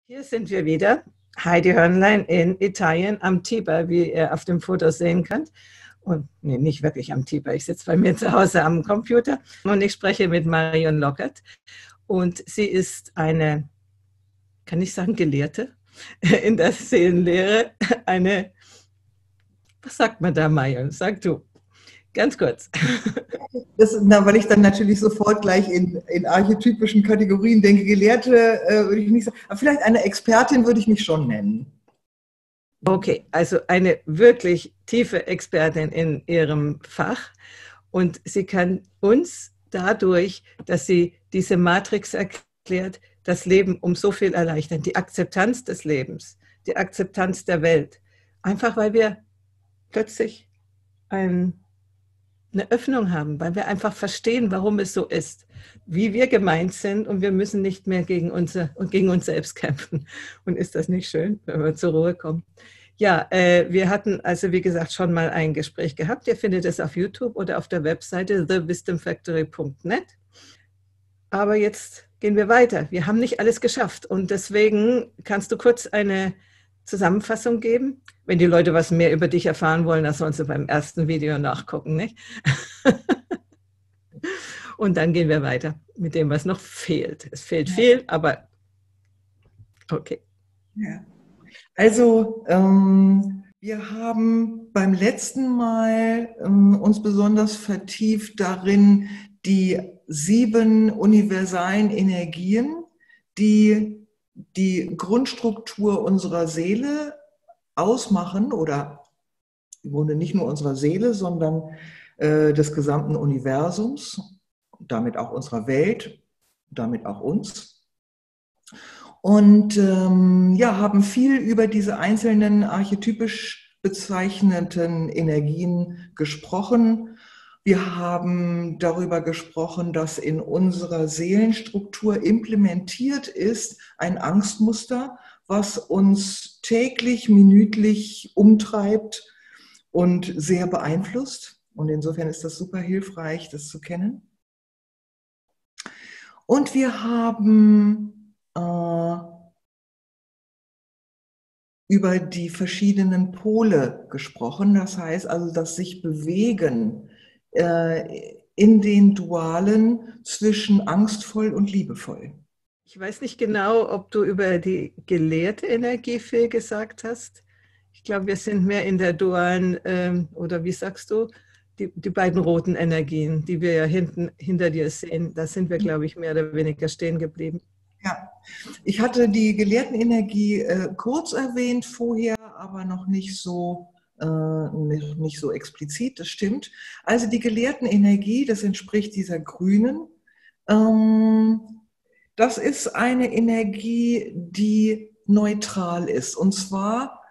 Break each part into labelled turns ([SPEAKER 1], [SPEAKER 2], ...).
[SPEAKER 1] Hier sind wir wieder, Heidi Hörnlein in Italien am Tiber, wie ihr auf dem Foto sehen könnt. Und nee, nicht wirklich am Tiber, ich sitze bei mir zu Hause am Computer und ich spreche mit Marion Lockert. Und sie ist eine, kann ich sagen, Gelehrte in der Seelenlehre. Was sagt man da, Marion? Sag du, ganz kurz.
[SPEAKER 2] Weil ich dann natürlich sofort gleich in archetypischen Kategorien denke, Gelehrte würde ich nicht sagen, aber vielleicht eine Expertin würde ich mich schon nennen.
[SPEAKER 1] Okay, also eine wirklich tiefe Expertin in ihrem Fach und sie kann uns dadurch, dass sie diese Matrix erklärt, das Leben um so viel erleichtern, die Akzeptanz des Lebens, die Akzeptanz der Welt, einfach weil wir plötzlich eine Öffnung haben, weil wir einfach verstehen, warum es so ist, wie wir gemeint sind und wir müssen nicht mehr gegen uns selbst kämpfen. Und ist das nicht schön, wenn wir zur Ruhe kommen? Ja, wir hatten also, wie gesagt, schon mal ein Gespräch gehabt. Ihr findet es auf YouTube oder auf der Webseite thewisdomfactory.net. Aber jetzt gehen wir weiter. Wir haben nicht alles geschafft und deswegen kannst du kurz eine Zusammenfassung geben. Wenn die Leute was mehr über dich erfahren wollen, dann sollen sie beim ersten Video nachgucken, nicht? Und dann gehen wir weiter mit dem, was noch fehlt. Es fehlt viel, aber okay.
[SPEAKER 2] Ja. Also, wir haben beim letzten Mal uns besonders vertieft darin, die 7 universalen Energien, die die Grundstruktur unserer Seele ausmachen, oder im Grunde nicht nur unserer Seele, sondern des gesamten Universums, damit auch unserer Welt, damit auch uns. Und haben viel über diese einzelnen archetypisch bezeichneten Energien gesprochen. Wir haben darüber gesprochen, dass in unserer Seelenstruktur implementiert ist ein Angstmuster, was uns täglich, minütlich umtreibt und sehr beeinflusst. Und insofern ist das super hilfreich, das zu kennen. Und wir haben über die verschiedenen Pole gesprochen, das heißt also das sich bewegen in den Dualen zwischen angstvoll und liebevoll.
[SPEAKER 1] Ich weiß nicht genau, ob du über die gelehrte Energie viel gesagt hast. Ich glaube, wir sind mehr in der dualen, oder wie sagst du, die beiden roten Energien, die wir ja hinter dir sehen. Da sind wir, glaube ich, mehr oder weniger stehen geblieben.
[SPEAKER 2] Ja, ich hatte die Gelehrtenenergie kurz erwähnt vorher, aber noch nicht so explizit, das stimmt. Also die Gelehrtenenergie, das entspricht dieser grünen. Das ist eine Energie, die neutral ist. Und zwar,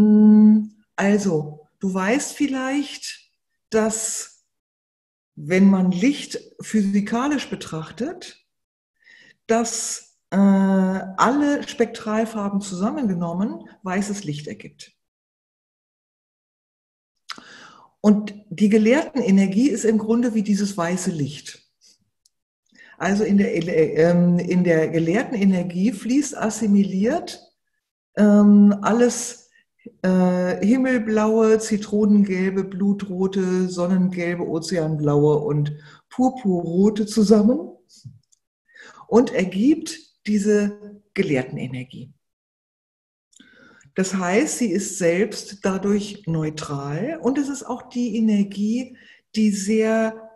[SPEAKER 2] also du weißt vielleicht, dass wenn man Licht physikalisch betrachtet, dass alle Spektralfarben zusammengenommen weißes Licht ergibt. Und die Gelehrtenenergie ist im Grunde wie dieses weiße Licht. Also in der Gelehrtenenergie fließt assimiliert alles himmelblaue, zitronengelbe, blutrote, sonnengelbe, ozeanblaue und purpurrote zusammen und ergibt diese Gelehrtenenergie. Das heißt, sie ist selbst dadurch neutral und es ist auch die Energie, der es sehr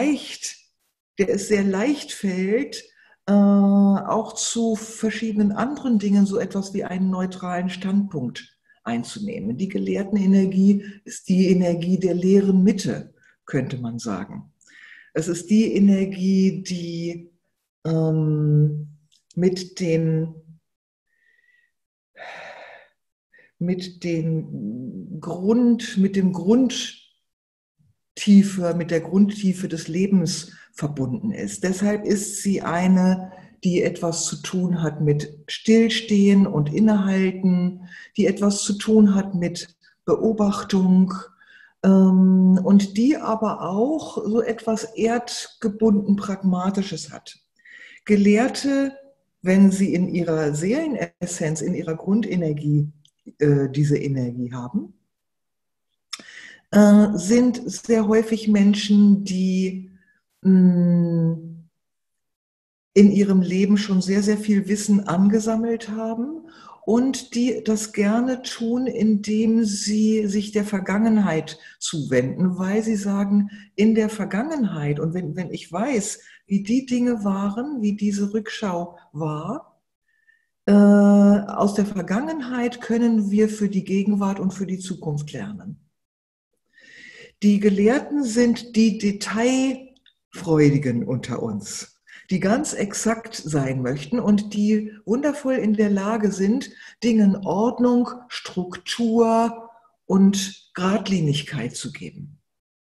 [SPEAKER 2] leicht fällt, auch zu verschiedenen anderen Dingen so etwas wie einen neutralen Standpunkt einzunehmen. Die Gelehrtenenergie ist die Energie der leeren Mitte, könnte man sagen. Es ist die Energie, die mit dem mit der Grundtiefe des Lebens verbunden ist. Deshalb ist sie eine, die etwas zu tun hat mit Stillstehen und Innehalten, die etwas zu tun hat mit Beobachtung und die aber auch so etwas erdgebunden Pragmatisches hat. Gelehrte wenn sie in ihrer Seelenessenz, in ihrer Grundenergie diese Energie haben, sind sehr häufig Menschen, die in ihrem Leben schon sehr, sehr viel Wissen angesammelt haben und die das gerne tun, indem sie sich der Vergangenheit zuwenden, weil sie sagen, in der Vergangenheit und wenn ich weiß, wie die Dinge waren, wie diese Rückschau war, aus der Vergangenheit können wir für die Gegenwart und für die Zukunft lernen. Die Gelehrten sind die Detailfreudigen unter uns, die ganz exakt sein möchten und die wundervoll in der Lage sind, Dingen Ordnung, Struktur und Geradlinigkeit zu geben.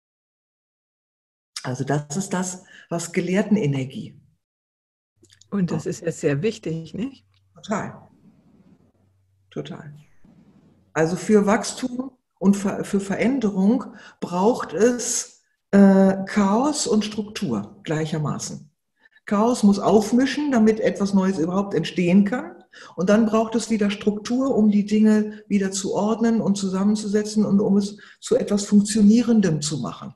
[SPEAKER 2] Also das ist das, was Gelehrtenenergie.
[SPEAKER 1] Und das ist ja sehr wichtig, nicht?
[SPEAKER 2] Total. Total. Also für Wachstum und für Veränderung braucht es Chaos und Struktur gleichermaßen. Chaos muss aufmischen, damit etwas Neues überhaupt entstehen kann. Und dann braucht es wieder Struktur, um die Dinge wieder zu ordnen und zusammenzusetzen und um es zu etwas Funktionierendem zu machen.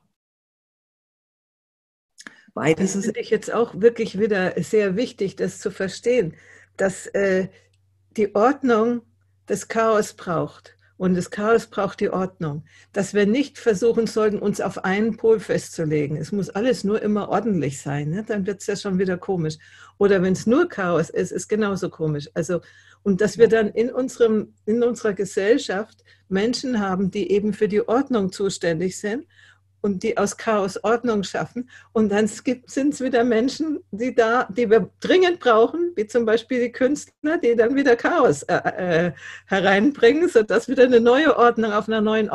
[SPEAKER 1] Beides ist, finde ich jetzt auch wirklich wieder sehr wichtig, das zu verstehen, dass die Ordnung das Chaos braucht und das Chaos braucht die Ordnung. Dass wir nicht versuchen sollten, uns auf einen Pol festzulegen. Es muss alles nur immer ordentlich sein, ne? Dann wird es ja schon wieder komisch. Oder wenn es nur Chaos ist, ist genauso komisch. Also, und dass wir dann in unserer Gesellschaft Menschen haben, die eben für die Ordnung zuständig sind und die aus Chaos Ordnung schaffen. Und dann sind es wieder Menschen, die wir dringend brauchen, wie zum Beispiel die Künstler, die dann wieder Chaos hereinbringen, sodass wieder eine neue Ordnung auf einer neuen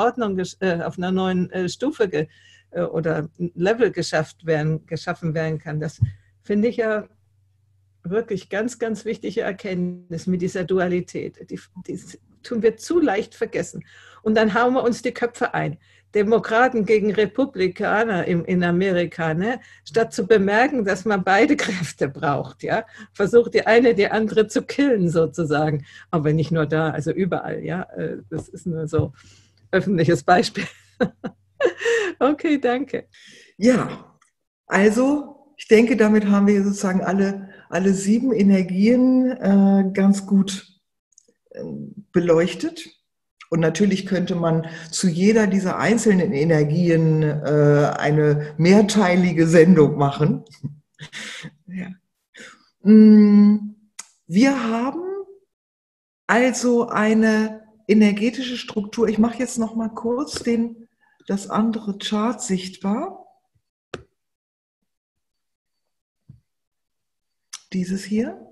[SPEAKER 1] Stufe oder Level geschaffen werden kann. Das finde ich ja wirklich ganz, ganz wichtige Erkenntnis mit dieser Dualität. Die tun wir zu leicht vergessen. Und dann hauen wir uns die Köpfe ein. Demokraten gegen Republikaner in Amerika, ne? Statt zu bemerken, dass man beide Kräfte braucht, ja, versucht die eine die andere zu killen sozusagen, aber nicht nur da, also überall, ja, das ist nur so öffentliches Beispiel. Okay, danke.
[SPEAKER 2] Ja, also ich denke, damit haben wir sozusagen alle 7 Energien ganz gut beleuchtet. Und natürlich könnte man zu jeder dieser einzelnen Energien eine mehrteilige Sendung machen. Ja. Wir haben also eine energetische Struktur. Ich mache jetzt noch mal kurz das andere Chart sichtbar. Dieses hier.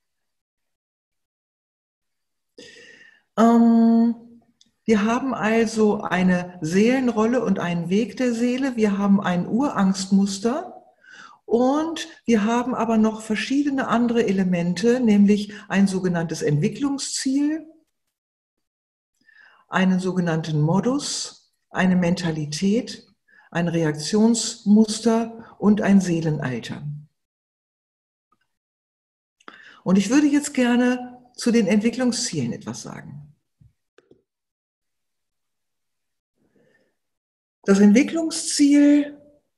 [SPEAKER 2] Wir haben also eine Seelenrolle und einen Weg der Seele. Wir haben ein Urangstmuster und wir haben aber noch verschiedene andere Elemente, nämlich ein sogenanntes Entwicklungsziel, einen sogenannten Modus, eine Mentalität, ein Reaktionsmuster und ein Seelenalter. Und ich würde jetzt gerne zu den Entwicklungszielen etwas sagen. Das Entwicklungsziel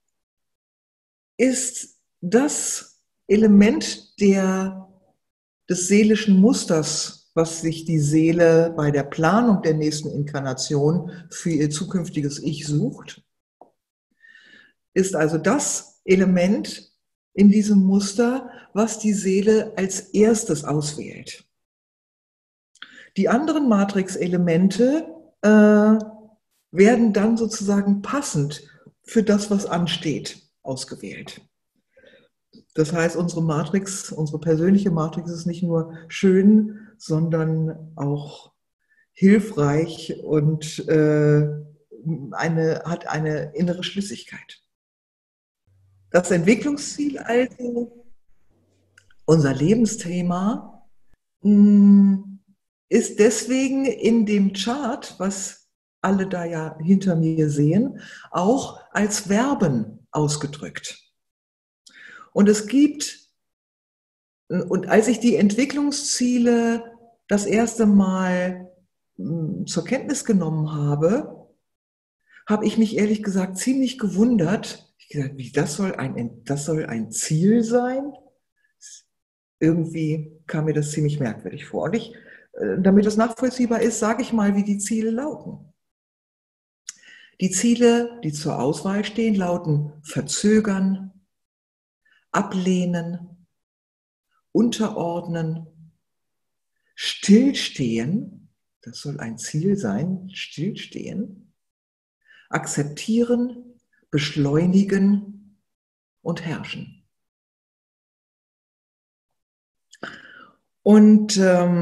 [SPEAKER 2] ist das Element des seelischen Musters, was sich die Seele bei der Planung der nächsten Inkarnation für ihr zukünftiges Ich sucht. Ist also das Element in diesem Muster, was die Seele als erstes auswählt. Die anderen Matrix-Elemente werden dann sozusagen passend für das, was ansteht, ausgewählt. Das heißt, unsere persönliche Matrix ist nicht nur schön, sondern auch hilfreich und hat eine innere Schlüssigkeit. Das Entwicklungsziel also, unser Lebensthema, ist deswegen in dem Chart, was alle da ja hinter mir sehen, auch als Verben ausgedrückt. Und es gibt Und als ich die Entwicklungsziele das erste Mal zur Kenntnis genommen habe, habe ich mich ehrlich gesagt ziemlich gewundert. Ich gesagt, wie, das soll ein Ziel sein? Irgendwie kam mir das ziemlich merkwürdig vor. Und damit das nachvollziehbar ist, sage ich mal, wie die Ziele lauten. Die Ziele, die zur Auswahl stehen, lauten verzögern, ablehnen, unterordnen, stillstehen, das soll ein Ziel sein, stillstehen, akzeptieren, beschleunigen und herrschen. Und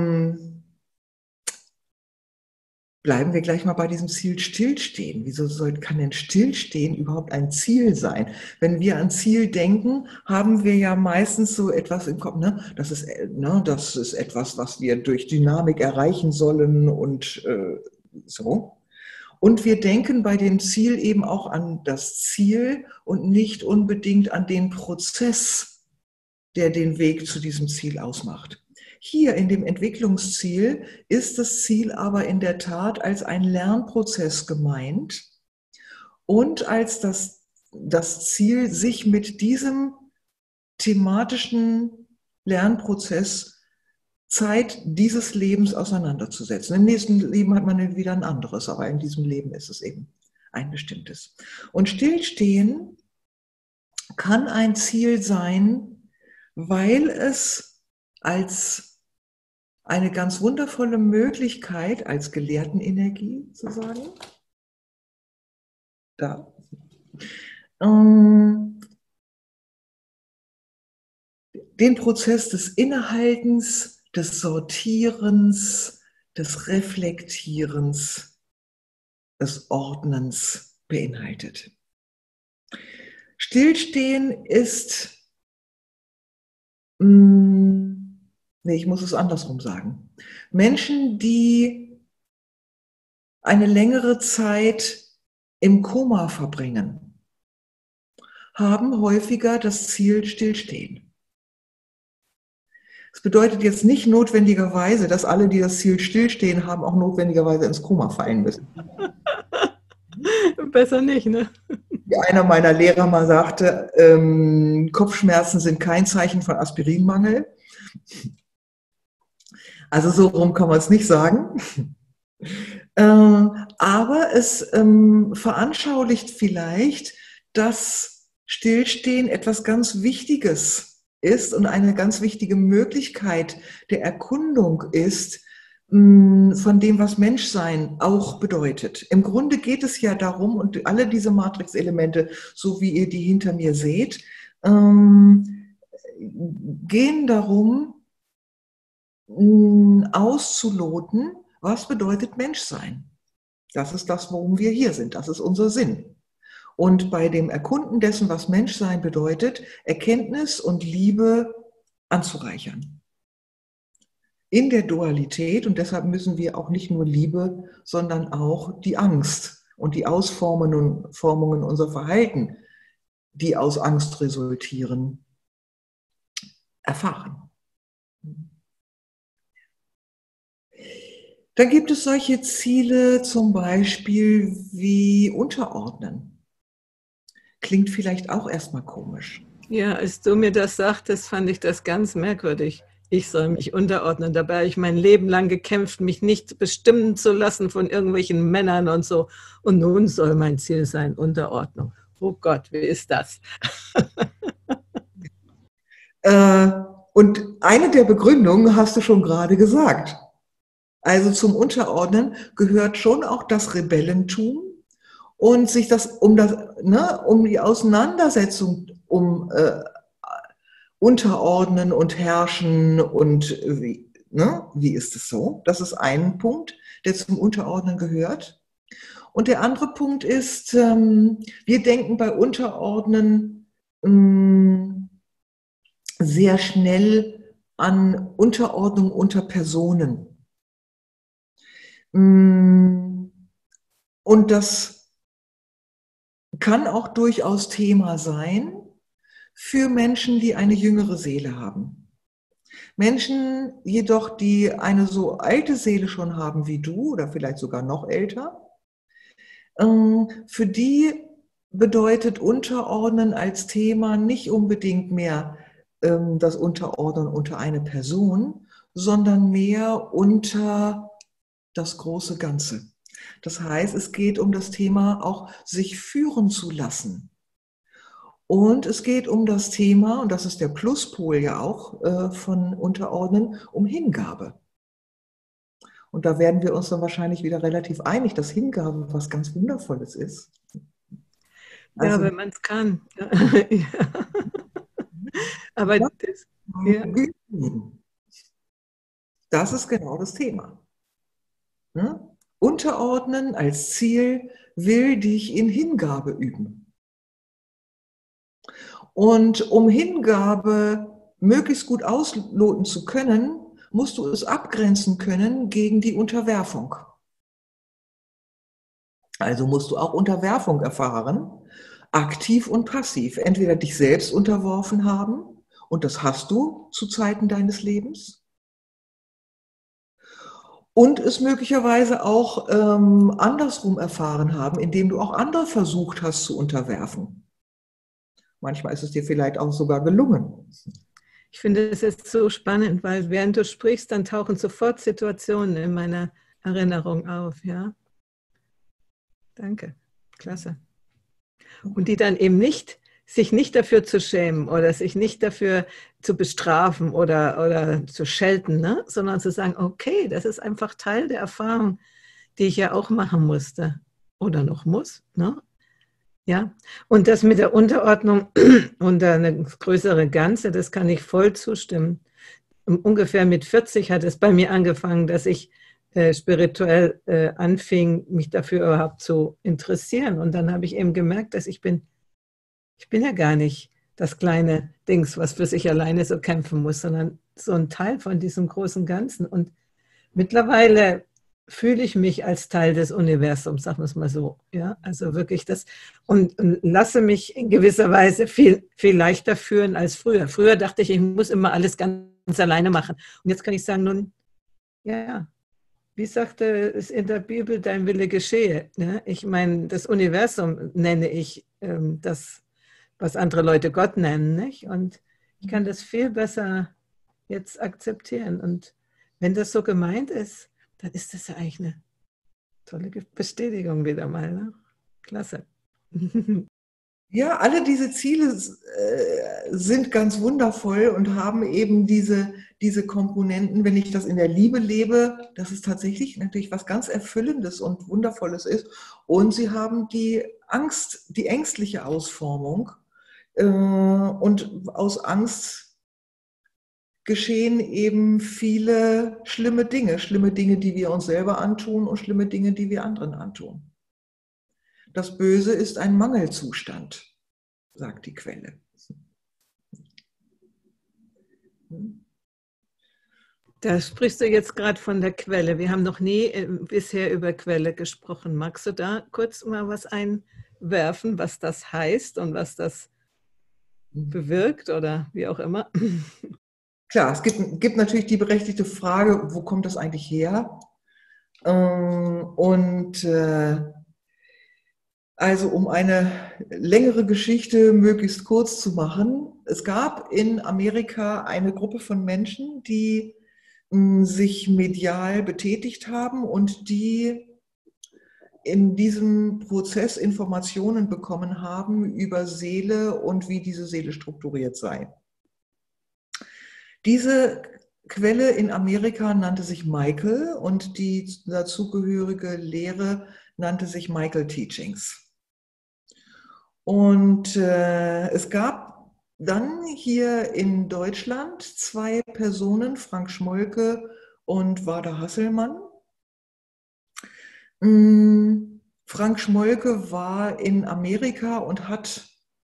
[SPEAKER 2] bleiben wir gleich mal bei diesem Ziel Stillstehen. Kann denn Stillstehen überhaupt ein Ziel sein? Wenn wir an Ziel denken, haben wir ja meistens so etwas im Kopf, ne? Das ist etwas, was wir durch Dynamik erreichen sollen und so. Und wir denken bei dem Ziel eben auch an das Ziel und nicht unbedingt an den Prozess, der den Weg zu diesem Ziel ausmacht. Hier in dem Entwicklungsziel ist das Ziel aber in der Tat als ein Lernprozess gemeint und als das Ziel, sich mit diesem thematischen Lernprozess Zeit dieses Lebens auseinanderzusetzen. Im nächsten Leben hat man wieder ein anderes, aber in diesem Leben ist es eben ein bestimmtes. Und Stillstehen kann ein Ziel sein, weil es als eine ganz wundervolle Möglichkeit, als Gelehrtenenergie zu sagen, den Prozess des Innehaltens, des Sortierens, des Reflektierens, des Ordnens beinhaltet. Stillstehen ist, ich muss es andersrum sagen. Menschen, die eine längere Zeit im Koma verbringen, haben häufiger das Ziel Stillstehen. Das bedeutet jetzt nicht notwendigerweise, dass alle, die das Ziel Stillstehen haben, auch notwendigerweise ins Koma fallen müssen.
[SPEAKER 1] Besser nicht, ne?
[SPEAKER 2] Wie einer meiner Lehrer mal sagte, Kopfschmerzen sind kein Zeichen von Aspirinmangel. Also so rum kann man es nicht sagen. Aber es veranschaulicht vielleicht, dass Stillstehen etwas ganz Wichtiges ist und eine ganz wichtige Möglichkeit der Erkundung ist, von dem, was Menschsein auch bedeutet. Im Grunde geht es ja darum, und alle diese Matrix-Elemente, so wie ihr die hinter mir seht, gehen darum, auszuloten, was bedeutet Menschsein. Das ist das, worum wir hier sind. Das ist unser Sinn. Und bei dem Erkunden dessen, was Menschsein bedeutet, Erkenntnis und Liebe anzureichern. In der Dualität, und deshalb müssen wir auch nicht nur Liebe, sondern auch die Angst und die Ausformungen unserer Verhalten, die aus Angst resultieren, erfahren. Dann gibt es solche Ziele zum Beispiel wie Unterordnen. Klingt vielleicht auch erstmal komisch.
[SPEAKER 1] Ja, als du mir das sagtest, fand ich das ganz merkwürdig. Ich soll mich unterordnen. Dabei habe ich mein Leben lang gekämpft, mich nicht bestimmen zu lassen von irgendwelchen Männern und so. Und nun soll mein Ziel sein, Unterordnung. Oh Gott, wie ist das?
[SPEAKER 2] Und eine der Begründungen hast du schon gerade gesagt. Also zum Unterordnen gehört schon auch das Rebellentum und sich um die Auseinandersetzung Unterordnen und Herrschen und wie ist es so? Das ist ein Punkt, der zum Unterordnen gehört. Und der andere Punkt ist, wir denken bei Unterordnen sehr schnell an Unterordnung unter Personen. Und das kann auch durchaus Thema sein für Menschen, die eine jüngere Seele haben. Menschen jedoch, die eine so alte Seele schon haben wie du oder vielleicht sogar noch älter, für die bedeutet Unterordnen als Thema nicht unbedingt mehr das Unterordnen unter eine Person, sondern mehr unter das große Ganze. Das heißt, es geht um das Thema auch sich führen zu lassen. Und es geht um das Thema, und das ist der Pluspol ja auch von Unterordnen, um Hingabe. Und da werden wir uns dann wahrscheinlich wieder relativ einig, dass Hingabe was ganz Wundervolles ist.
[SPEAKER 1] Also, ja, wenn man es kann. Ja. Aber das, ja.
[SPEAKER 2] Das ist genau das Thema. Ne? Unterordnen als Ziel will dich in Hingabe üben. Und um Hingabe möglichst gut ausloten zu können, musst du es abgrenzen können gegen die Unterwerfung. Also musst du auch Unterwerfung erfahren, aktiv und passiv. Entweder dich selbst unterworfen haben, und das hast du zu Zeiten deines Lebens, und es möglicherweise auch andersrum erfahren haben, indem du auch andere versucht hast zu unterwerfen. Manchmal ist es dir vielleicht auch sogar gelungen.
[SPEAKER 1] Ich finde es jetzt so spannend, weil während du sprichst, dann tauchen sofort Situationen in meiner Erinnerung auf, ja. Danke, klasse. Und die dann eben sich nicht dafür zu schämen oder sich nicht dafür zu bestrafen oder zu schelten, ne? Sondern zu sagen, okay, das ist einfach Teil der Erfahrung, die ich ja auch machen musste oder noch muss, ne? Ja, und das mit der Unterordnung unter eine größere Ganze, das kann ich voll zustimmen. Ungefähr mit 40 hat es bei mir angefangen, dass ich spirituell anfing, mich dafür überhaupt zu interessieren. Und dann habe ich eben gemerkt, dass ich bin ja gar nicht das kleine Dings, was für sich alleine so kämpfen muss, sondern so ein Teil von diesem großen Ganzen. Und mittlerweile fühle ich mich als Teil des Universums, sagen wir es mal so. Ja, also wirklich das und lasse mich in gewisser Weise viel, viel leichter führen als früher. Früher dachte ich, ich muss immer alles ganz alleine machen. Und jetzt kann ich sagen, nun, ja, wie sagte es in der Bibel, dein Wille geschehe. Ne? Ich meine, das Universum nenne ich das, was andere Leute Gott nennen. Nicht? Und ich kann das viel besser jetzt akzeptieren. Und wenn das so gemeint ist, dann ist das ja eigentlich eine tolle Bestätigung wieder mal. Ne? Klasse.
[SPEAKER 2] Ja, alle diese Ziele sind ganz wundervoll und haben eben diese Komponenten, wenn ich das in der Liebe lebe, dass es tatsächlich natürlich was ganz Erfüllendes und Wundervolles ist. Und sie haben die Angst, die ängstliche Ausformung. Und aus Angst geschehen eben viele schlimme Dinge, die wir uns selber antun und schlimme Dinge, die wir anderen antun. Das Böse ist ein Mangelzustand, sagt die Quelle.
[SPEAKER 1] Da sprichst du jetzt gerade von der Quelle. Wir haben noch nie bisher über Quelle gesprochen. Magst du da kurz mal was einwerfen, was das heißt und was das bewirkt oder wie auch immer?
[SPEAKER 2] Klar, es gibt natürlich die berechtigte Frage, wo kommt das eigentlich her? Also um eine längere Geschichte möglichst kurz zu machen, es gab in Amerika eine Gruppe von Menschen, die sich medial betätigt haben und die in diesem Prozess Informationen bekommen haben über Seele und wie diese Seele strukturiert sei. Diese Quelle in Amerika nannte sich Michael und die dazugehörige Lehre nannte sich Michael Teachings. Und es gab dann hier in Deutschland zwei Personen, Frank Schmolke und Wada Hasselmann. Frank Schmolke war in Amerika und hat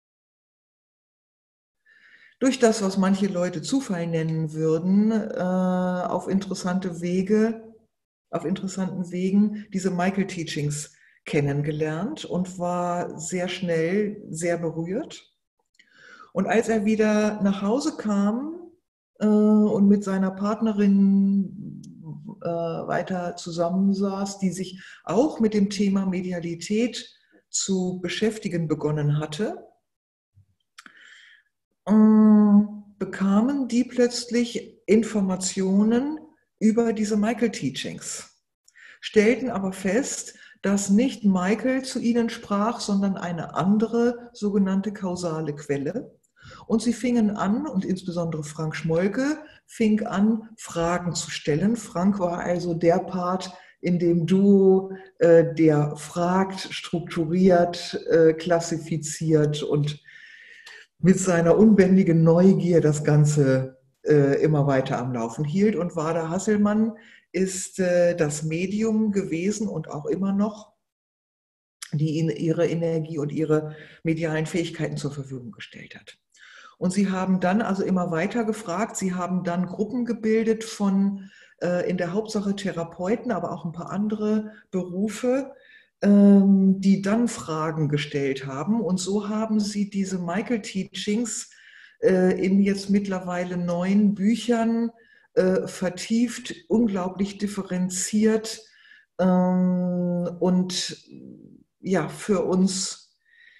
[SPEAKER 2] durch das, was manche Leute Zufall nennen würden, auf interessanten Wegen diese Michael Teachings kennengelernt und war sehr schnell sehr berührt. Und als er wieder nach Hause kam, und mit seiner Partnerin weiter zusammensaß, die sich auch mit dem Thema Medialität zu beschäftigen begonnen hatte, bekamen die plötzlich Informationen über diese Michael-Teachings, stellten aber fest, dass nicht Michael zu ihnen sprach, sondern eine andere sogenannte kausale Quelle. Und sie fingen an, und insbesondere Frank Schmolke fing an, Fragen zu stellen. Frank war also der Part in dem Duo, der fragt, strukturiert, klassifiziert und mit seiner unbändigen Neugier das Ganze immer weiter am Laufen hielt. Und Wada Hasselmann ist das Medium gewesen und auch immer noch, die ihnen ihre Energie und ihre medialen Fähigkeiten zur Verfügung gestellt hat. Und sie haben dann also immer weiter gefragt, sie haben dann Gruppen gebildet von in der Hauptsache Therapeuten, aber auch ein paar andere Berufe, die dann Fragen gestellt haben. Und so haben sie diese Michael-Teachings in jetzt mittlerweile 9 Büchern vertieft, unglaublich differenziert und ja, für uns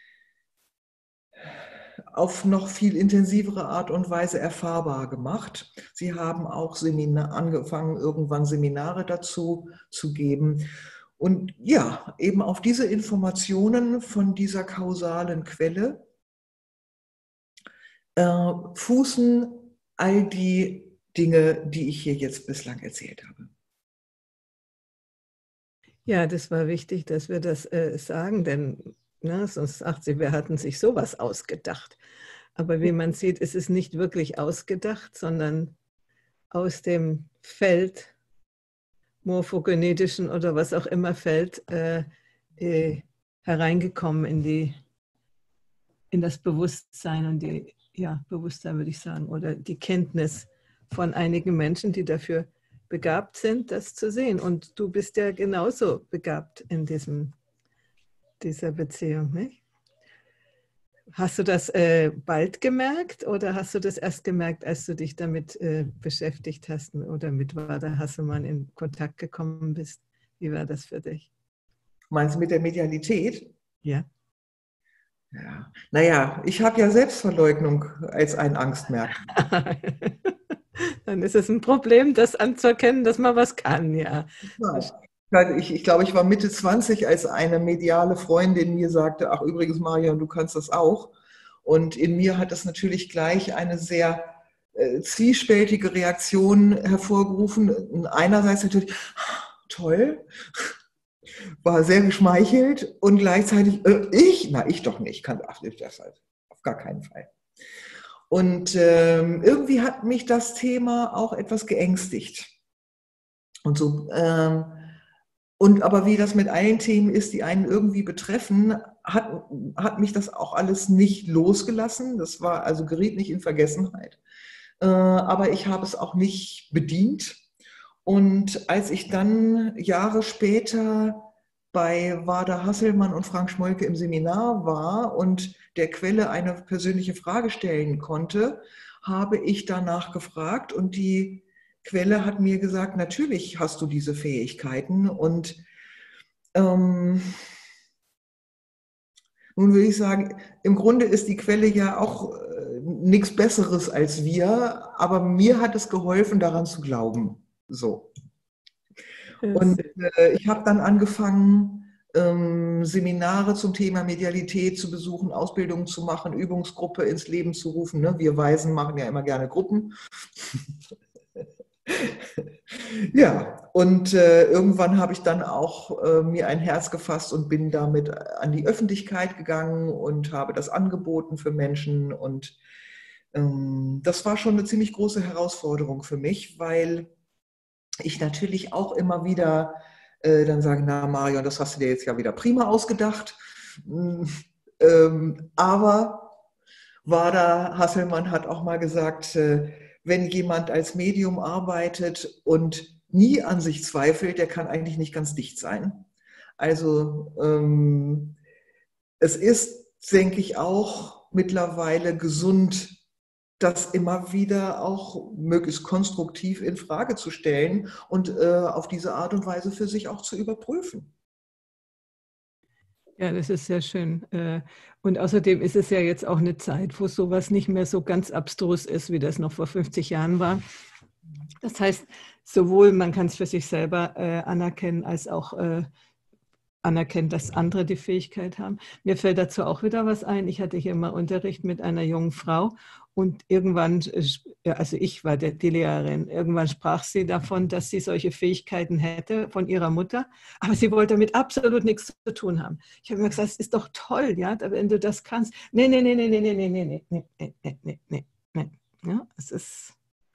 [SPEAKER 2] auf noch viel intensivere Art und Weise erfahrbar gemacht. Sie haben auch angefangen, irgendwann Seminare dazu zu geben. Und ja, eben auf diese Informationen von dieser kausalen Quelle fußen all die Dinge, die ich hier jetzt bislang erzählt habe.
[SPEAKER 1] Ja, das war wichtig, dass wir das sagen, denn sonst sagt sie, wir hatten sich sowas ausgedacht. Aber wie man sieht, ist es nicht wirklich ausgedacht, sondern aus dem Feld, morphogenetischen oder was auch immer Feld, hereingekommen in das Bewusstsein und Bewusstsein würde ich sagen, oder die Kenntnis von einigen Menschen, die dafür begabt sind, das zu sehen. Und du bist ja genauso begabt in dieser Beziehung, nicht? Hast du das bald gemerkt oder hast du das erst gemerkt, als du dich damit beschäftigt hast oder mit Wada Hasselmann in Kontakt gekommen bist? Wie war das für dich?
[SPEAKER 2] Meinst du mit der Medialität?
[SPEAKER 1] Ja.
[SPEAKER 2] Ja. Naja, ich habe ja Selbstverleugnung als ein Angstmerkmal.
[SPEAKER 1] Dann ist es ein Problem, das anzuerkennen, dass man was kann, ja.
[SPEAKER 2] Ich glaube, ich war Mitte 20, als eine mediale Freundin mir sagte, ach übrigens, Marion, du kannst das auch. Und in mir hat das natürlich gleich eine sehr zwiespältige Reaktion hervorgerufen. Einerseits natürlich, toll, war sehr geschmeichelt und gleichzeitig, ich? Na, ich doch nicht, das halt auf gar keinen Fall. Und irgendwie hat mich das Thema auch etwas geängstigt. Und so, aber wie das mit allen Themen ist, die einen irgendwie betreffen, hat mich das auch alles nicht losgelassen. Das war also geriet nicht in Vergessenheit. Aber ich habe es auch nicht bedient. Und als ich dann Jahre später bei Wada Hasselmann und Frank Schmolke im Seminar war und der Quelle eine persönliche Frage stellen konnte, habe ich danach gefragt und die Quelle hat mir gesagt, natürlich hast du diese Fähigkeiten und nun würde ich sagen, im Grunde ist die Quelle ja auch nichts Besseres als wir, aber mir hat es geholfen, daran zu glauben. So. Und ich habe dann angefangen, Seminare zum Thema Medialität zu besuchen, Ausbildungen zu machen, Übungsgruppe ins Leben zu rufen. Ne? Wir Weisen machen ja immer gerne Gruppen. Ja, und irgendwann habe ich dann auch mir ein Herz gefasst und bin damit an die Öffentlichkeit gegangen und habe das angeboten für Menschen. Und das war schon eine ziemlich große Herausforderung für mich, weil ich natürlich auch immer wieder dann sage, na Marion, das hast du dir jetzt ja wieder prima ausgedacht. Aber Wada Hasselmann hat auch mal gesagt, wenn jemand als Medium arbeitet und nie an sich zweifelt, der kann eigentlich nicht ganz dicht sein. Also es ist, denke ich, auch mittlerweile gesund, das immer wieder auch möglichst konstruktiv in Frage zu stellen und auf diese Art und Weise für sich auch zu überprüfen.
[SPEAKER 1] Ja, das ist sehr schön. Und außerdem ist es ja jetzt auch eine Zeit, wo sowas nicht mehr so ganz abstrus ist, wie das noch vor 50 Jahren war. Das heißt, sowohl man kann es für sich selber anerkennen, als auch anerkennen, dass andere die Fähigkeit haben. Mir fällt dazu auch wieder was ein. Ich hatte hier mal Unterricht mit einer jungen Frau und irgendwann, also ich war die Lehrerin, irgendwann sprach sie davon, dass sie solche Fähigkeiten hätte von ihrer Mutter, aber sie wollte damit absolut nichts zu tun haben. Ich habe mir gesagt, es ist doch toll, ja, wenn du das kannst. Nee, nee, nee, nee, nee, nee, nee, nee, nee, nee, nee, nee, nee, nee. Ja, es ist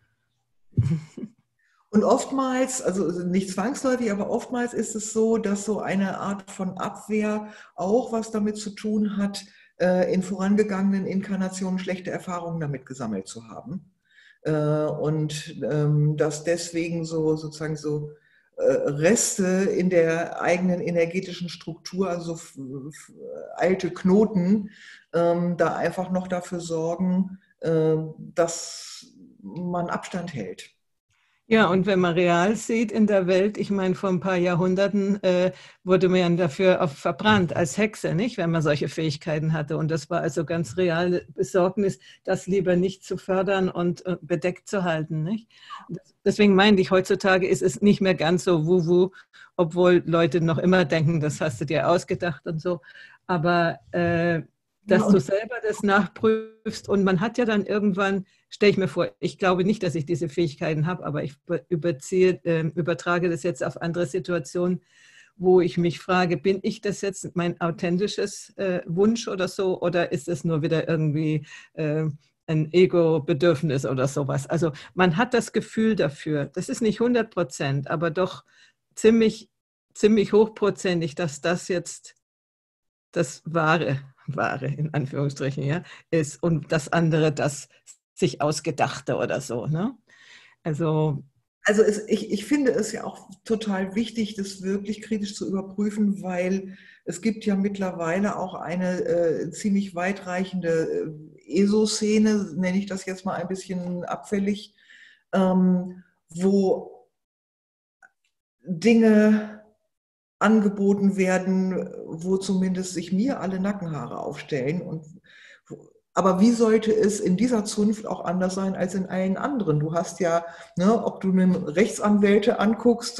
[SPEAKER 2] Und oftmals, also nicht zwangsläufig, aber oftmals ist es so, dass so eine Art von Abwehr auch was damit zu tun hat, in vorangegangenen Inkarnationen schlechte Erfahrungen damit gesammelt zu haben. Und dass deswegen so sozusagen so Reste in der eigenen energetischen Struktur, also alte Knoten, da einfach noch dafür sorgen, dass man Abstand hält.
[SPEAKER 1] ja, und wenn man real sieht in der Welt, ich meine, vor ein paar Jahrhunderten wurde man ja dafür auch verbrannt als Hexe, nicht, wenn man solche Fähigkeiten hatte. Und das war also ganz reale Besorgnis, das lieber nicht zu fördern und bedeckt zu halten, nicht? Deswegen meine ich, heutzutage ist es nicht mehr ganz so wuhu, obwohl Leute noch immer denken, das hast du dir ausgedacht und so. Aber
[SPEAKER 2] Ja,
[SPEAKER 1] dass du selber das nachprüfst und man hat ja dann irgendwann, stelle ich mir vor, ich glaube nicht, dass ich diese Fähigkeiten habe, aber ich übertrage das jetzt auf andere Situationen, wo ich mich frage, bin ich das jetzt mein authentisches Wunsch oder so, oder ist es nur wieder irgendwie ein Ego-Bedürfnis oder sowas? Also man hat das Gefühl dafür, das ist nicht 100%, aber doch ziemlich, ziemlich hochprozentig, dass das jetzt das Wahre in Anführungsstrichen, ja, ist und das andere das sich ausgedachte oder so, ne? Also,
[SPEAKER 2] also ich finde es ja auch total wichtig, das wirklich kritisch zu überprüfen, weil es gibt ja mittlerweile auch eine ziemlich weitreichende ESO-Szene, nenne ich das jetzt mal ein bisschen abfällig, wo Dinge angeboten werden, wo zumindest sich mir alle Nackenhaare aufstellen. Aber wie sollte es in dieser Zunft auch anders sein als in allen anderen? Du hast ja, ne, ob du eine Rechtsanwälte anguckst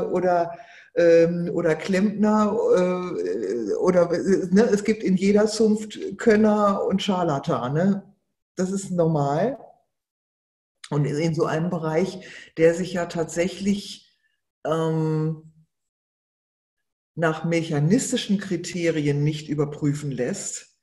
[SPEAKER 2] oder Klempner oder ne, es gibt in jeder Zunft Könner und Scharlatane. Das ist normal. Und in so einem Bereich, der sich ja tatsächlich nach mechanistischen Kriterien nicht überprüfen lässt,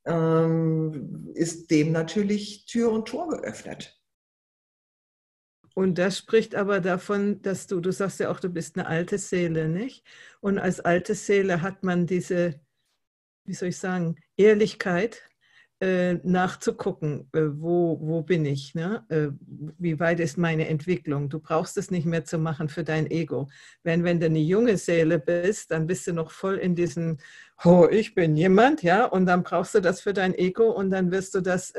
[SPEAKER 2] ist dem natürlich Tür und Tor geöffnet.
[SPEAKER 1] und das spricht aber davon, dass du sagst ja auch, du bist eine alte Seele, nicht? Und als alte Seele hat man diese, wie soll ich sagen, Ehrlichkeit, nachzugucken, wo bin ich, ne? Wie weit ist meine Entwicklung? Du brauchst es nicht mehr zu machen für dein Ego. Wenn du eine junge Seele bist, dann bist du noch voll in diesem, oh, ich bin jemand, ja, und dann brauchst du das für dein Ego und dann wirst du das,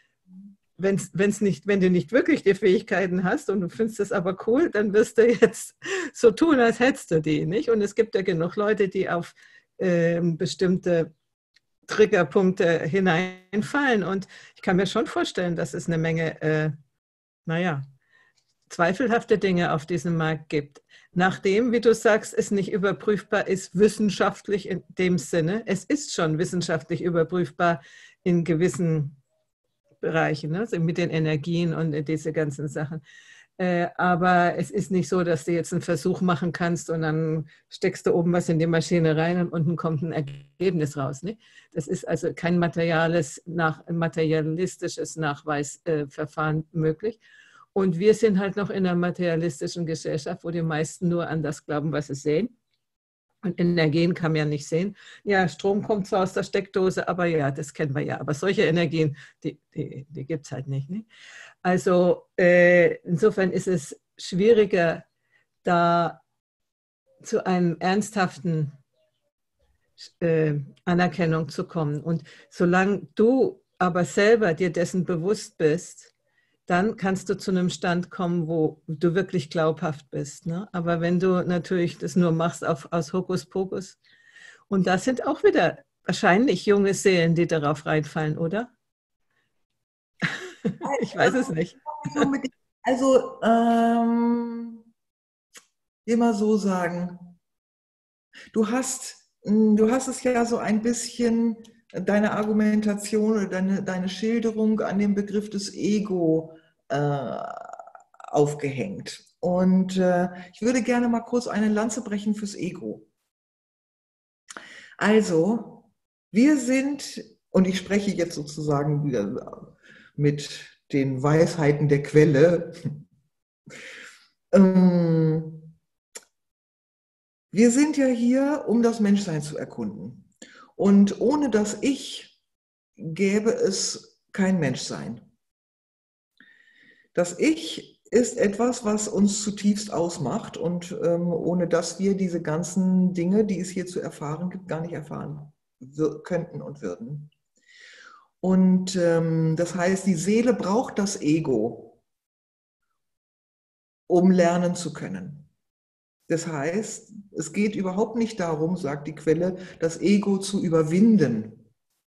[SPEAKER 1] wenn du nicht wirklich die Fähigkeiten hast und du findest das aber cool, dann wirst du jetzt so tun, als hättest du die, nicht? Und es gibt ja genug Leute, die auf bestimmte Triggerpunkte hineinfallen. Und ich kann mir schon vorstellen, dass es eine Menge, naja, zweifelhafte Dinge auf diesem Markt gibt. Nachdem, wie du sagst, es nicht überprüfbar ist, wissenschaftlich in dem Sinne, es ist schon wissenschaftlich überprüfbar in gewissen Bereichen, ne? So mit den Energien und diese ganzen Sachen. Aber es ist nicht so, dass du jetzt einen Versuch machen kannst und dann steckst du oben was in die Maschine rein und unten kommt ein Ergebnis raus. Ne? Das ist also kein materialistisches Nachweisverfahren möglich. Und wir sind halt noch in einer materialistischen Gesellschaft, wo die meisten nur an das glauben, was sie sehen. Und Energien kann man ja nicht sehen. Ja, Strom kommt zwar aus der Steckdose, aber ja, das kennen wir ja. Aber solche Energien, die gibt es halt nicht. Ne? Also insofern ist es schwieriger, da zu einem ernsthaften Anerkennung zu kommen. Und solange du aber selber dir dessen bewusst bist, dann kannst du zu einem Stand kommen, wo du wirklich glaubhaft bist. Ne? Aber wenn du natürlich das nur machst aus Hokuspokus, und das sind auch wieder wahrscheinlich junge Seelen, die darauf reinfallen, oder? Ich weiß es nicht.
[SPEAKER 2] Also, immer so sagen, du hast es ja so ein bisschen, deine Argumentation oder deine Schilderung an dem Begriff des Ego aufgehängt. Und ich würde gerne mal kurz eine Lanze brechen fürs Ego. Also, wir sind, und ich spreche jetzt sozusagen mit den Weisheiten der Quelle, wir sind ja hier, um das Menschsein zu erkunden. Und ohne das Ich gäbe es kein Menschsein. Das Ich ist etwas, was uns zutiefst ausmacht und ohne dass wir diese ganzen Dinge, die es hier zu erfahren gibt, gar nicht erfahren könnten und würden. Und das heißt, die Seele braucht das Ego, um lernen zu können. Das heißt, es geht überhaupt nicht darum, sagt die Quelle, das Ego zu überwinden,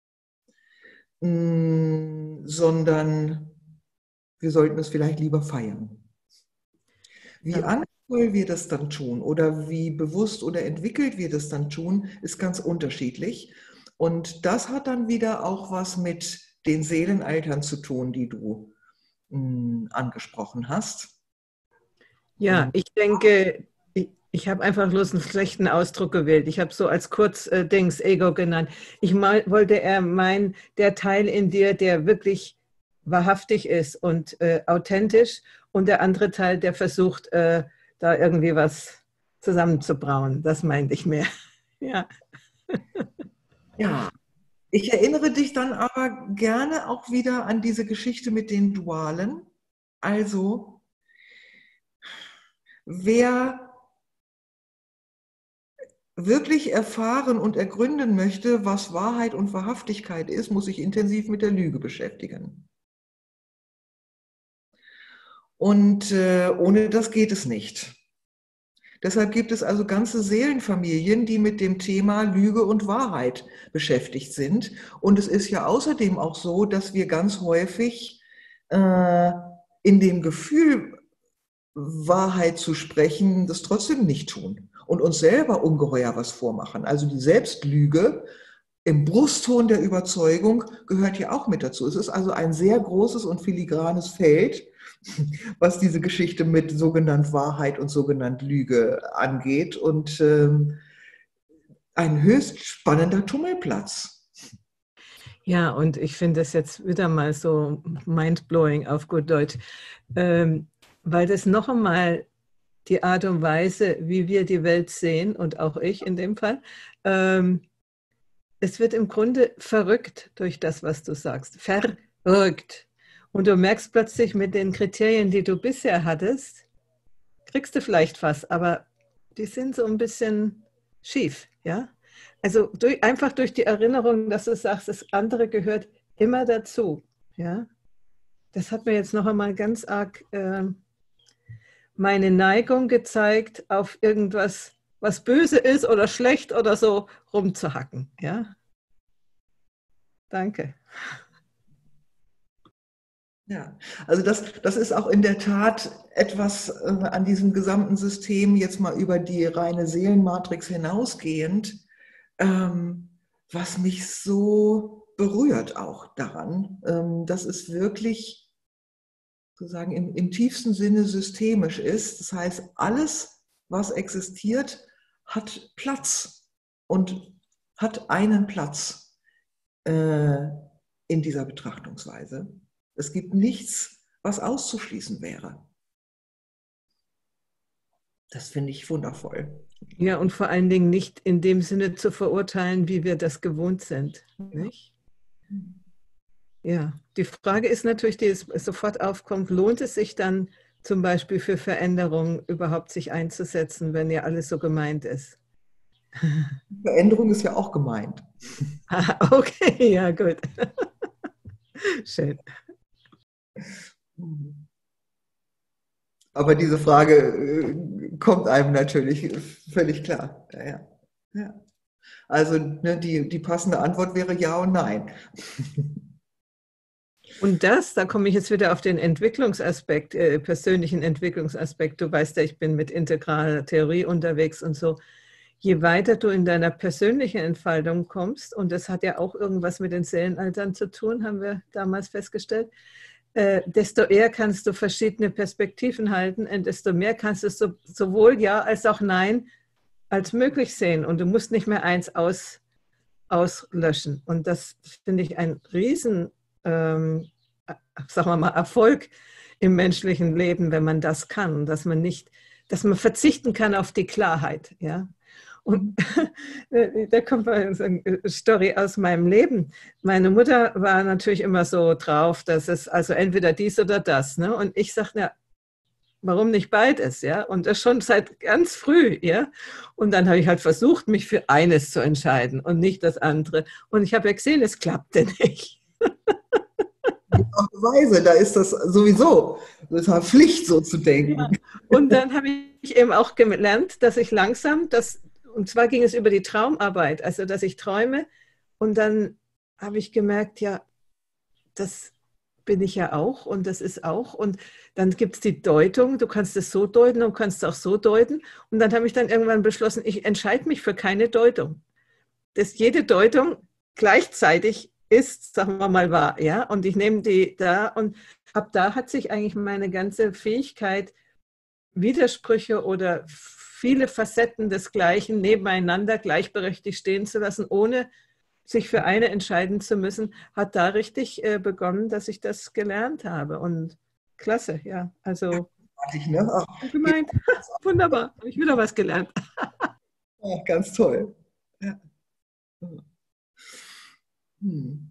[SPEAKER 2] sondern wir sollten es vielleicht lieber feiern. Wie angstvoll wir das dann tun oder wie bewusst oder entwickelt wir das dann tun, ist ganz unterschiedlich. Und das hat dann wieder auch was mit den Seelenaltern zu tun, die du angesprochen hast.
[SPEAKER 1] Ja, ich denke, ich habe einfach bloß einen schlechten Ausdruck gewählt. Ich habe so als Kurzdings Ego genannt. Ich wollte eher meinen, der Teil in dir, der wirklich wahrhaftig ist und authentisch, und der andere Teil, der versucht, da irgendwie was zusammenzubrauen. Das meinte ich mehr. Ja.
[SPEAKER 2] Ja, ich erinnere dich dann aber gerne auch wieder an diese Geschichte mit den Dualen. Also, wer wirklich erfahren und ergründen möchte, was Wahrheit und Wahrhaftigkeit ist, muss sich intensiv mit der Lüge beschäftigen. Und ohne das geht es nicht. Deshalb gibt es also ganze Seelenfamilien, die mit dem Thema Lüge und Wahrheit beschäftigt sind. Und es ist ja außerdem auch so, dass wir ganz häufig in dem Gefühl, Wahrheit zu sprechen, das trotzdem nicht tun und uns selber ungeheuer was vormachen. Also die Selbstlüge im Brustton der Überzeugung gehört hier auch mit dazu. Es ist also ein sehr großes und filigranes Feld, was diese Geschichte mit sogenannt Wahrheit und sogenannt Lüge angeht, und ein höchst spannender Tummelplatz.
[SPEAKER 1] Ja, und ich finde das jetzt wieder mal so mindblowing auf gut Deutsch, weil das noch einmal die Art und Weise, wie wir die Welt sehen, und auch ich in dem Fall, es wird im Grunde verrückt durch das, was du sagst. Verrückt. Und du merkst plötzlich mit den Kriterien, die du bisher hattest, kriegst du vielleicht was, aber die sind so ein bisschen schief, ja? Also einfach durch die Erinnerung, dass du sagst, das andere gehört immer dazu, ja? Das hat mir jetzt noch einmal ganz arg meine Neigung gezeigt, auf irgendwas, was böse ist oder schlecht oder so, rumzuhacken, ja? Danke.
[SPEAKER 2] Ja, also das ist auch in der Tat etwas an diesem gesamten System, jetzt mal über die reine Seelenmatrix hinausgehend, was mich so berührt auch daran. Dass es wirklich sozusagen im tiefsten Sinne systemisch ist. Das heißt, alles, was existiert, hat Platz und hat einen Platz in dieser Betrachtungsweise. Es gibt nichts, was auszuschließen wäre. Das finde ich wundervoll.
[SPEAKER 1] Ja, und vor allen Dingen nicht in dem Sinne zu verurteilen, wie wir das gewohnt sind. Nicht? Ja, die Frage ist natürlich, die sofort aufkommt, lohnt es sich dann zum Beispiel für Veränderungen überhaupt sich einzusetzen, wenn ja alles so gemeint ist?
[SPEAKER 2] Veränderung ist ja auch gemeint.
[SPEAKER 1] Okay, ja gut. Schön.
[SPEAKER 2] Aber diese Frage kommt einem natürlich völlig klar. Ja, ja. Ja. Also ne, die passende Antwort wäre ja und nein.
[SPEAKER 1] Und da komme ich jetzt wieder auf den Entwicklungsaspekt, persönlichen Entwicklungsaspekt. Du weißt ja, ich bin mit integraler Theorie unterwegs und so. Je weiter du in deiner persönlichen Entfaltung kommst, und das hat ja auch irgendwas mit den Seelenaltern zu tun, haben wir damals festgestellt, desto eher kannst du verschiedene Perspektiven halten und desto mehr kannst du sowohl Ja als auch Nein als möglich sehen. Und du musst nicht mehr eins auslöschen. Und das finde ich ein riesen, sagen wir mal, Erfolg im menschlichen Leben, wenn man das kann, dass man verzichten kann auf die Klarheit, ja. Und da kommt mal eine Story aus meinem Leben. Meine Mutter war natürlich immer so drauf, dass es also entweder dies oder das, ne? Und ich sage, ja, warum nicht beides, ja? Und das schon seit ganz früh, ja? Und dann habe ich halt versucht, mich für eines zu entscheiden und nicht das andere. Und ich habe ja gesehen, es klappte nicht.
[SPEAKER 2] Weise, da ist das sowieso, das ist eine Pflicht, so zu
[SPEAKER 1] Ja.
[SPEAKER 2] denken.
[SPEAKER 1] Und dann habe ich eben auch gelernt, dass ich langsam, und zwar ging es über die Traumarbeit, also dass ich träume und dann habe ich gemerkt, ja, das bin ich ja auch und das ist auch. Und dann gibt es die Deutung, du kannst es so deuten und kannst es auch so deuten. Und dann habe ich dann irgendwann beschlossen, ich entscheide mich für keine Deutung. Dass jede Deutung gleichzeitig ist, sagen wir mal, wahr. Ja? Und ich nehme die da und ab da hat sich eigentlich meine ganze Fähigkeit, Widersprüche oder viele Facetten des Gleichen nebeneinander gleichberechtigt stehen zu lassen, ohne sich für eine entscheiden zu müssen, hat da richtig begonnen, dass ich das gelernt habe. Und klasse, ja. Also
[SPEAKER 2] Ne? Ach,
[SPEAKER 1] gemeint, wunderbar, habe ich wieder was gelernt.
[SPEAKER 2] ja, ganz toll. Ja. Hm.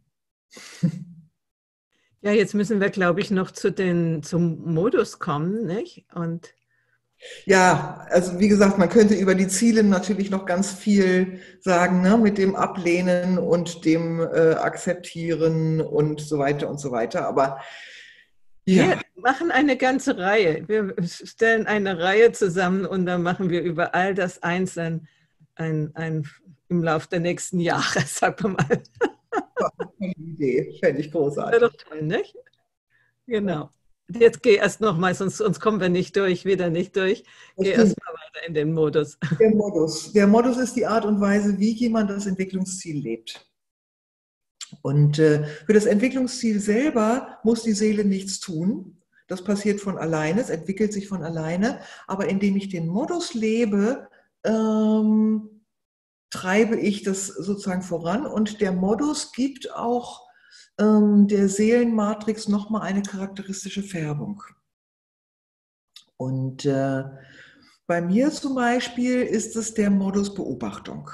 [SPEAKER 1] Ja, jetzt müssen wir, glaube ich, noch zum Modus kommen, nicht? Und
[SPEAKER 2] Ja, also wie gesagt, man könnte über die Ziele natürlich noch ganz viel sagen, ne? Mit dem Ablehnen und dem Akzeptieren und so weiter und so weiter. Aber
[SPEAKER 1] wir
[SPEAKER 2] ja,
[SPEAKER 1] machen eine ganze Reihe. Wir stellen eine Reihe zusammen und dann machen wir über all das einzeln im Laufe der nächsten Jahre, sagen wir mal.
[SPEAKER 2] eine Idee, fände ich
[SPEAKER 1] Wäre
[SPEAKER 2] großartig.
[SPEAKER 1] doch toll, nicht? Genau. Jetzt geh erst nochmal, sonst kommen wir nicht durch, wieder nicht durch.
[SPEAKER 2] Das
[SPEAKER 1] Geh
[SPEAKER 2] stimmt.
[SPEAKER 1] erst mal weiter in den Modus.
[SPEAKER 2] Der Modus. Der Modus ist die Art und Weise, wie jemand das Entwicklungsziel lebt. Und für das Entwicklungsziel selber muss die Seele nichts tun. Das passiert von alleine, es entwickelt sich von alleine. Aber indem ich den Modus lebe, treibe ich das sozusagen voran. Und der Modus gibt auch der Seelenmatrix nochmal eine charakteristische Färbung. Und bei mir zum Beispiel ist es der Modus Beobachtung.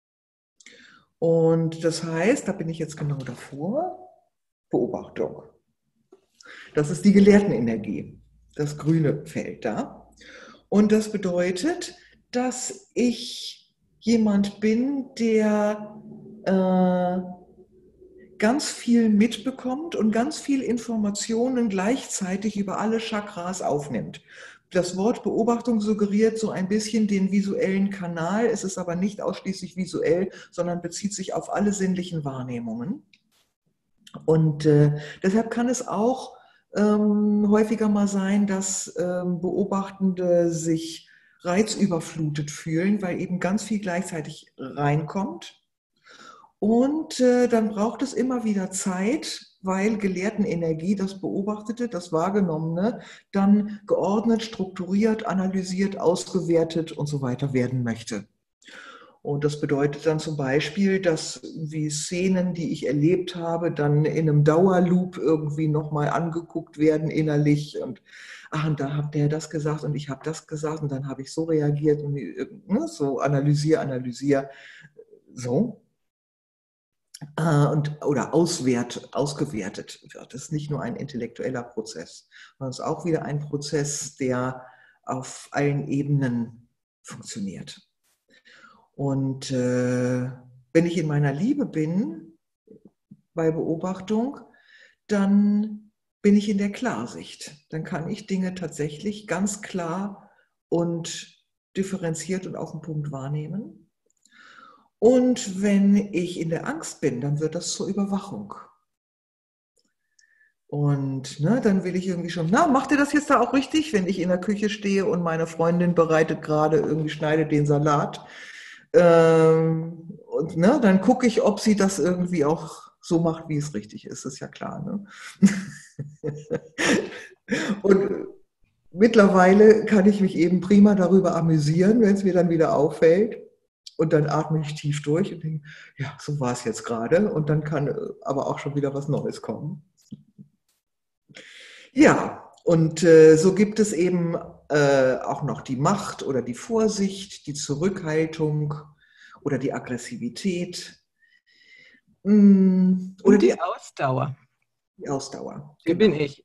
[SPEAKER 2] Und das heißt, da bin ich jetzt genau davor, Beobachtung. Das ist die Gelehrtenenergie, das grüne Feld da. Und das bedeutet, dass ich jemand bin, der ganz viel mitbekommt und ganz viel Informationen gleichzeitig über alle Chakras aufnimmt. Das Wort Beobachtung suggeriert so ein bisschen den visuellen Kanal. Es ist aber nicht ausschließlich visuell, sondern bezieht sich auf alle sinnlichen Wahrnehmungen. Und deshalb kann es auch häufiger mal sein, dass Beobachtende sich reizüberflutet fühlen, weil eben ganz viel gleichzeitig reinkommt. Und dann braucht es immer wieder Zeit, weil Gelehrtenenergie, das Beobachtete, das Wahrgenommene, dann geordnet, strukturiert, analysiert, ausgewertet und so weiter werden möchte. Und das bedeutet dann zum Beispiel, dass wie Szenen, die ich erlebt habe, dann in einem Dauerloop irgendwie nochmal angeguckt werden innerlich. Und ach, und da hat der das gesagt und ich habe das gesagt und dann habe ich so reagiert und so analysiere, so. Oder ausgewertet wird. Das ist nicht nur ein intellektueller Prozess, sondern es ist auch wieder ein Prozess, der auf allen Ebenen funktioniert. Und wenn ich in meiner Liebe bin bei Beobachtung, dann bin ich in der Klarsicht. Dann kann ich Dinge tatsächlich ganz klar und differenziert und auf den Punkt wahrnehmen. Und wenn ich in der Angst bin, dann wird das zur Überwachung. Und ne, dann will ich irgendwie schon, macht ihr das jetzt da auch richtig, wenn ich in der Küche stehe und meine Freundin bereitet gerade irgendwie, schneidet den Salat. Und ne, dann gucke ich, ob sie das irgendwie auch so macht, wie es richtig ist ja klar. Ne? Und mittlerweile kann ich mich eben prima darüber amüsieren, wenn es mir dann wieder auffällt. Und dann atme ich tief durch und denke, ja, so war es jetzt gerade. Und dann kann aber auch schon wieder was Neues kommen. Ja, und so gibt es eben auch noch die Macht oder die Vorsicht, die Zurückhaltung oder die Aggressivität.
[SPEAKER 1] Und die Ausdauer.
[SPEAKER 2] Die Ausdauer.
[SPEAKER 1] Die bin ich.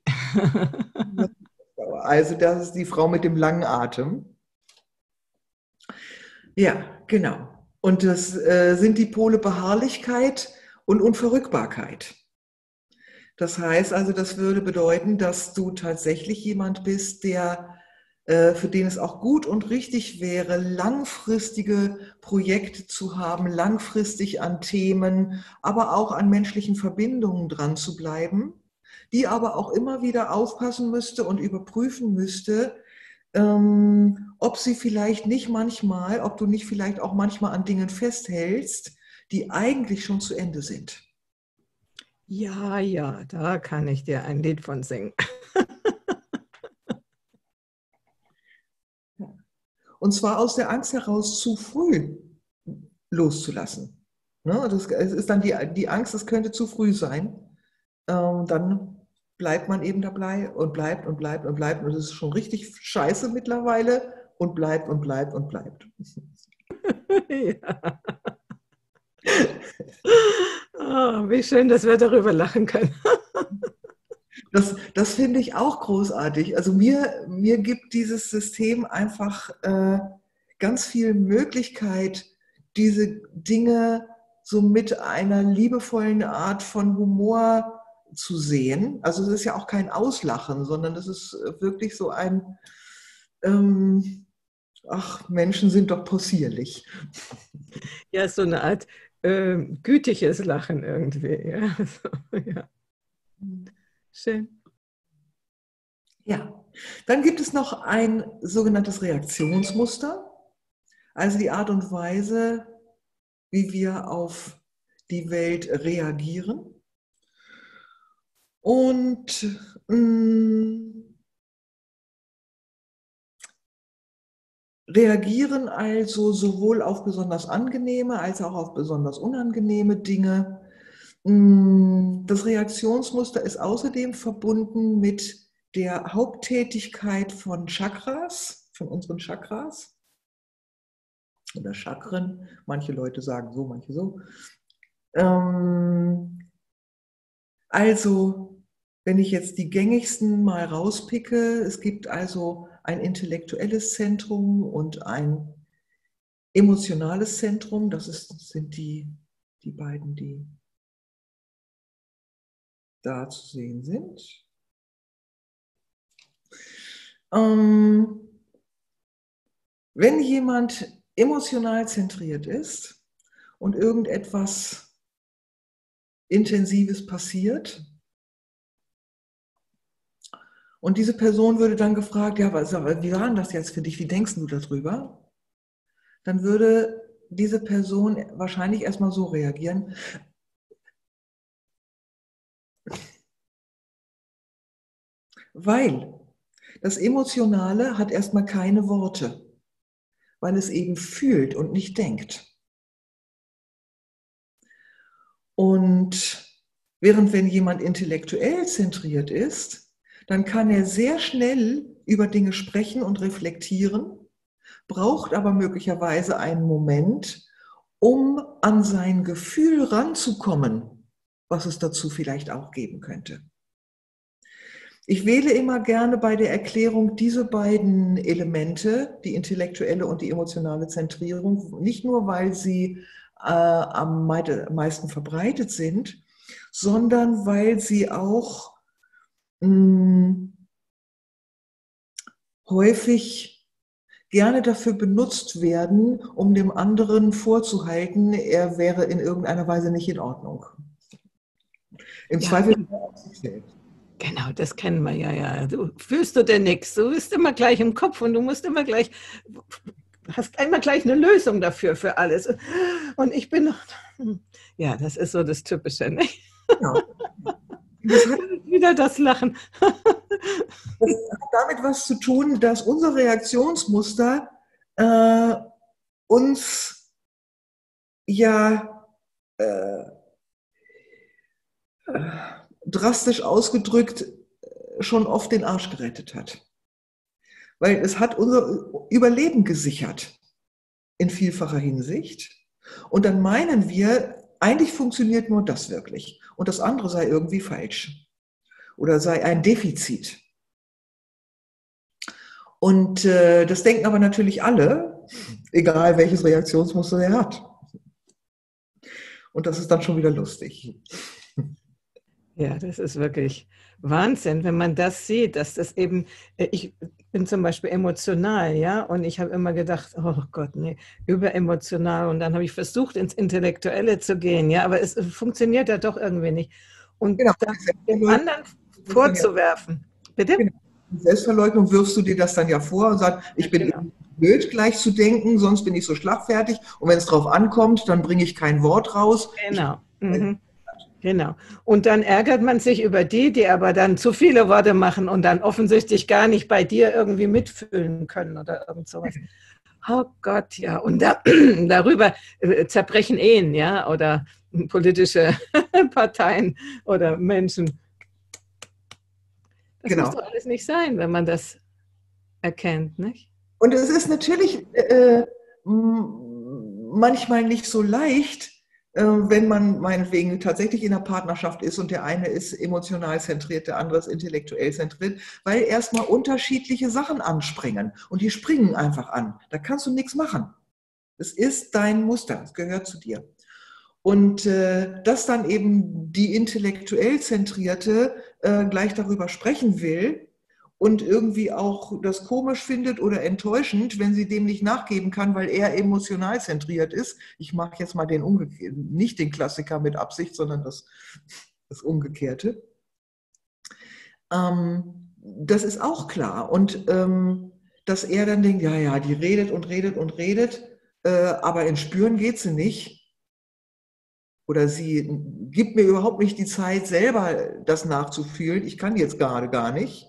[SPEAKER 2] Also das ist die Frau mit dem langen Atem. Ja, genau. Und das sind die Pole Beharrlichkeit und Unverrückbarkeit. Das heißt also, das würde bedeuten, dass du tatsächlich jemand bist, der, für den es auch gut und richtig wäre, langfristige Projekte zu haben, langfristig an Themen, aber auch an menschlichen Verbindungen dran zu bleiben, die aber auch immer wieder aufpassen müsste und überprüfen müsste, ob sie vielleicht nicht manchmal, ob du nicht vielleicht auch manchmal an Dingen festhältst, die eigentlich schon zu Ende sind.
[SPEAKER 1] Ja, da kann ich dir ein Lied von singen.
[SPEAKER 2] Und zwar aus der Angst heraus, zu früh loszulassen. Ne? Es ist dann die Angst, es könnte zu früh sein. Dann bleibt man eben dabei und bleibt und bleibt und bleibt. Und es ist schon richtig scheiße mittlerweile und bleibt und bleibt und bleibt.
[SPEAKER 1] Ja. Oh, wie schön, dass wir darüber lachen können.
[SPEAKER 2] Das finde ich auch großartig. Also mir gibt dieses System einfach ganz viel Möglichkeit, diese Dinge so mit einer liebevollen Art von Humor zu sehen. Also es ist ja auch kein Auslachen, sondern es ist wirklich so ein, ach, Menschen sind doch possierlich.
[SPEAKER 1] Ja, so eine Art gütiges Lachen irgendwie. Ja, so, ja. Schön.
[SPEAKER 2] Ja, dann gibt es noch ein sogenanntes Reaktionsmuster, also die Art und Weise, wie wir auf die Welt reagieren. Und reagieren also sowohl auf besonders angenehme als auch auf besonders unangenehme Dinge. Das Reaktionsmuster ist außerdem verbunden mit der Haupttätigkeit von Chakras, von unseren Chakras oder Chakren. Manche Leute sagen so, manche so. Also, wenn ich jetzt die gängigsten mal rauspicke, es gibt also ein intellektuelles Zentrum und ein emotionales Zentrum. Das sind die beiden, die da zu sehen sind. Wenn jemand emotional zentriert ist und irgendetwas Intensives passiert und diese Person würde dann gefragt, ja, wie war denn das jetzt für dich? Wie denkst du darüber? Dann würde diese Person wahrscheinlich erstmal so reagieren. Weil das Emotionale hat erstmal keine Worte, weil es eben fühlt und nicht denkt. Und während wenn jemand intellektuell zentriert ist, dann kann er sehr schnell über Dinge sprechen und reflektieren, braucht aber möglicherweise einen Moment, um an sein Gefühl ranzukommen, was es dazu vielleicht auch geben könnte. Ich wähle immer gerne bei der Erklärung diese beiden Elemente, die intellektuelle und die emotionale Zentrierung, nicht nur, weil sie am meisten verbreitet sind, sondern weil sie auch häufig gerne dafür benutzt werden, um dem anderen vorzuhalten, er wäre in irgendeiner Weise nicht in Ordnung. Im
[SPEAKER 1] Ja,
[SPEAKER 2] Zweifel auf sich selbst.
[SPEAKER 1] genau, das kennen wir ja. Du fühlst du denn nichts. Du bist immer gleich im Kopf und du musst immer gleich, hast einmal gleich eine Lösung dafür für alles. Und ich bin noch, ja, das ist so das Typische, nicht?
[SPEAKER 2] Genau. Das hat
[SPEAKER 1] Wieder das Lachen.
[SPEAKER 2] damit was zu tun, dass unser Reaktionsmuster uns ja drastisch ausgedrückt schon oft den Arsch gerettet hat. Weil es hat unser Überleben gesichert in vielfacher Hinsicht. Und dann meinen wir, eigentlich funktioniert nur das wirklich. Und das andere sei irgendwie falsch. Oder sei ein Defizit. Und das denken aber natürlich alle, egal welches Reaktionsmuster er hat. Und das ist dann schon wieder lustig.
[SPEAKER 1] Ja, das ist wirklich Wahnsinn, wenn man das sieht, dass das eben, ich bin zum Beispiel emotional, ja, und ich habe immer gedacht, oh Gott, nee, überemotional, und dann habe ich versucht, ins Intellektuelle zu gehen, ja, aber es funktioniert ja doch irgendwie nicht. Und
[SPEAKER 2] Genau.
[SPEAKER 1] dann dem anderen vorzuwerfen, bitte?
[SPEAKER 2] Genau. In Selbstverleugnung wirfst du dir das dann ja vor und sagst, ich bin
[SPEAKER 1] Genau.
[SPEAKER 2] blöd, gleich zu denken, sonst bin ich so schlagfertig. Und wenn es drauf ankommt, dann bringe ich kein Wort raus.
[SPEAKER 1] Genau. Genau. Und dann ärgert man sich über die aber dann zu viele Worte machen und dann offensichtlich gar nicht bei dir irgendwie mitfühlen können oder irgend sowas. Oh Gott, ja. Und darüber zerbrechen Ehen, ja, oder politische Parteien oder Menschen. Das muss
[SPEAKER 2] Genau.
[SPEAKER 1] doch alles nicht sein, wenn man das erkennt, nicht?
[SPEAKER 2] Und es ist natürlich manchmal nicht so leicht, wenn man meinetwegen tatsächlich in einer Partnerschaft ist und der eine ist emotional zentriert, der andere ist intellektuell zentriert, weil erstmal unterschiedliche Sachen anspringen. Und die springen einfach an. Da kannst du nichts machen. Es ist dein Muster, es gehört zu dir. Und dass dann eben die intellektuell Zentrierte gleich darüber sprechen will und irgendwie auch das komisch findet oder enttäuschend, wenn sie dem nicht nachgeben kann, weil er emotional zentriert ist. Ich mache jetzt mal nicht den Klassiker mit Absicht, sondern das Umgekehrte. Das ist auch klar. Und dass er dann denkt, ja, die redet und redet und redet, aber in Spüren geht sie nicht. Oder sie gibt mir überhaupt nicht die Zeit, selber das nachzufühlen. Ich kann jetzt gerade gar nicht.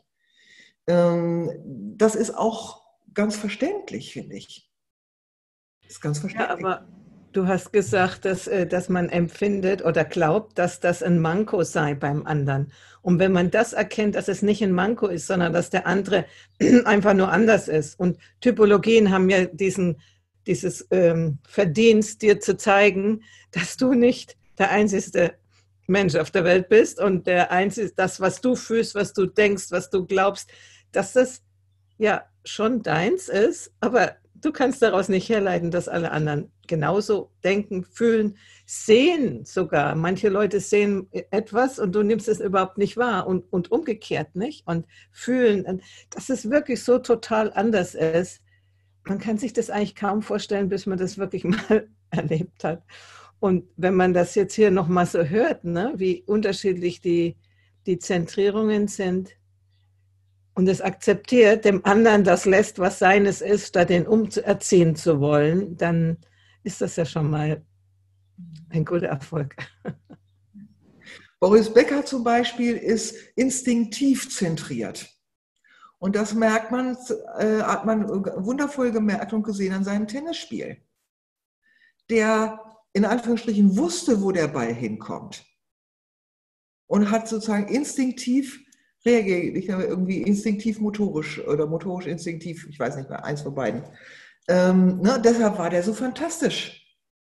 [SPEAKER 2] Das ist auch ganz verständlich, finde ich. Das ist ganz verständlich.
[SPEAKER 1] Ja, aber du hast gesagt, dass man empfindet oder glaubt, dass das ein Manko sei beim anderen. Und wenn man das erkennt, dass es nicht ein Manko ist, sondern dass der andere einfach nur anders ist. Und Typologien haben ja dieses Verdienst, dir zu zeigen, dass du nicht der einzige Mensch auf der Welt bist und das, was du fühlst, was du denkst, was du glaubst, dass das ja schon deins ist, aber du kannst daraus nicht herleiten, dass alle anderen genauso denken, fühlen, sehen sogar. Manche Leute sehen etwas und du nimmst es überhaupt nicht wahr und umgekehrt nicht und fühlen, dass es wirklich so total anders ist. Man kann sich das eigentlich kaum vorstellen, bis man das wirklich mal erlebt hat. Und wenn man das jetzt hier nochmal so hört, ne, wie unterschiedlich die Zentrierungen sind, und es akzeptiert, dem anderen das lässt, was seines ist, statt ihn umerziehen zu wollen, dann ist das ja schon mal ein guter Erfolg.
[SPEAKER 2] Boris Becker zum Beispiel ist instinktiv zentriert. Und das merkt man, hat man wundervoll gemerkt und gesehen an seinem Tennisspiel. Der in Anführungsstrichen wusste, wo der Ball hinkommt. Und hat sozusagen instinktiv reagiert. Ich habe irgendwie instinktiv-motorisch oder motorisch-instinktiv, ich weiß nicht mehr, eins von beiden. Deshalb war der so fantastisch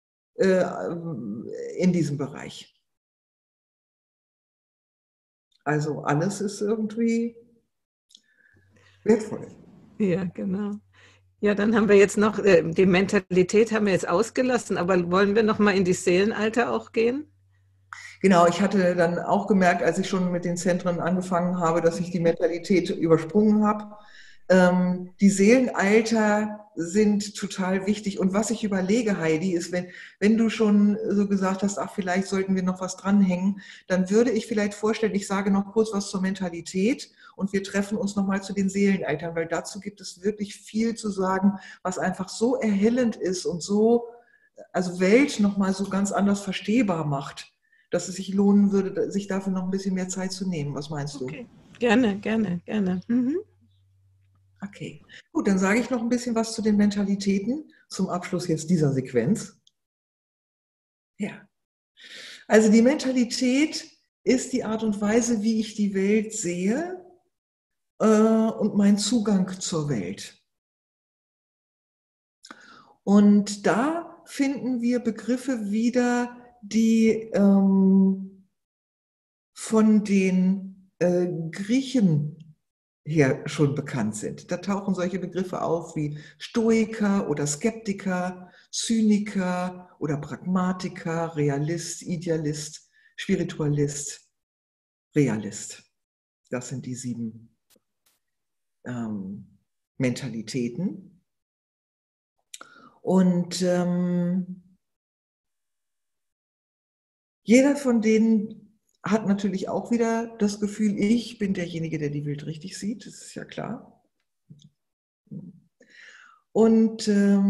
[SPEAKER 2] in diesem Bereich. Also alles ist irgendwie wertvoll.
[SPEAKER 1] Ja, genau. Ja, dann haben wir jetzt noch, die Mentalität haben wir jetzt ausgelassen, aber wollen wir noch mal in die Seelenalter auch gehen?
[SPEAKER 2] Genau, ich hatte dann auch gemerkt, als ich schon mit den Zentren angefangen habe, dass ich die Mentalität übersprungen habe. Die Seelenalter sind total wichtig. Und was ich überlege, Heidi, ist, wenn du schon so gesagt hast, ach, vielleicht sollten wir noch was dranhängen, dann würde ich vielleicht vorstellen, ich sage noch kurz was zur Mentalität und wir treffen uns nochmal zu den Seelenaltern, weil dazu gibt es wirklich viel zu sagen, was einfach so erhellend ist und so, also Welt nochmal so ganz anders verstehbar macht, dass es sich lohnen würde, sich dafür noch ein bisschen mehr Zeit zu nehmen. Was meinst du?
[SPEAKER 1] Okay, gerne, gerne, gerne. Mhm.
[SPEAKER 2] Okay, gut, dann sage ich noch ein bisschen was zu den Mentalitäten zum Abschluss jetzt dieser Sequenz. Ja, also die Mentalität ist die Art und Weise, wie ich die Welt sehe und mein Zugang zur Welt. Und da finden wir Begriffe wieder, die von den Griechen her schon bekannt sind. Da tauchen solche Begriffe auf wie Stoiker oder Skeptiker, Zyniker oder Pragmatiker, Realist, Idealist, Spiritualist, Realist. Das sind die 7 Mentalitäten. Und jeder von denen hat natürlich auch wieder das Gefühl, ich bin derjenige, der die Welt richtig sieht, das ist ja klar. Und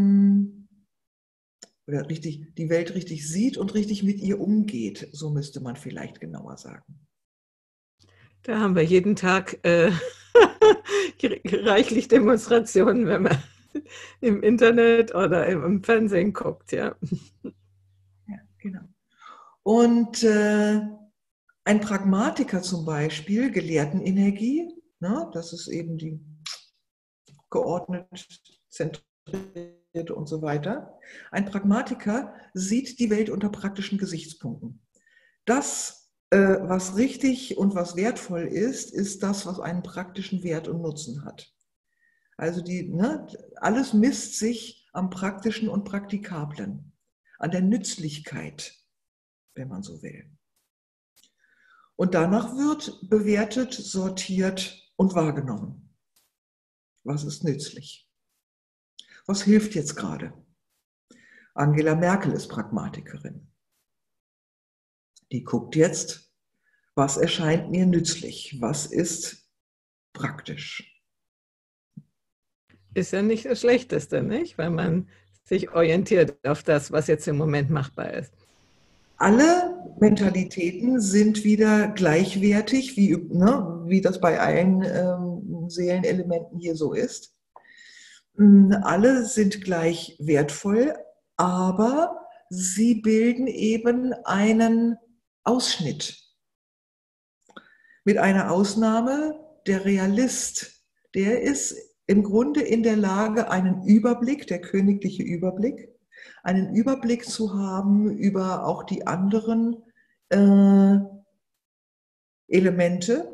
[SPEAKER 2] oder richtig, die Welt richtig sieht und richtig mit ihr umgeht, so müsste man vielleicht genauer sagen.
[SPEAKER 1] Da haben wir jeden Tag reichlich Demonstrationen, wenn man im Internet oder im Fernsehen guckt, ja.
[SPEAKER 2] Ja, genau. Und ein Pragmatiker zum Beispiel, Gelehrtenenergie, ne, das ist eben die geordnet, zentriert und so weiter. Ein Pragmatiker sieht die Welt unter praktischen Gesichtspunkten. Das, was richtig und was wertvoll ist, ist das, was einen praktischen Wert und Nutzen hat. Also alles misst sich am Praktischen und Praktikablen, an der Nützlichkeit, wenn man so will. Und danach wird bewertet, sortiert und wahrgenommen. Was ist nützlich? Was hilft jetzt gerade? Angela Merkel ist Pragmatikerin. Die guckt jetzt, was erscheint mir nützlich? Was ist praktisch?
[SPEAKER 1] Ist ja nicht das Schlechteste, nicht? Weil man sich orientiert auf das, was jetzt im Moment machbar ist.
[SPEAKER 2] Alle Mentalitäten sind wieder gleichwertig, wie das bei allen Seelenelementen hier so ist. Alle sind gleich wertvoll, aber sie bilden eben einen Ausschnitt. Mit einer Ausnahme, der Realist, der ist im Grunde in der Lage, einen Überblick, der königliche Überblick, einen Überblick zu haben über auch die anderen Elemente.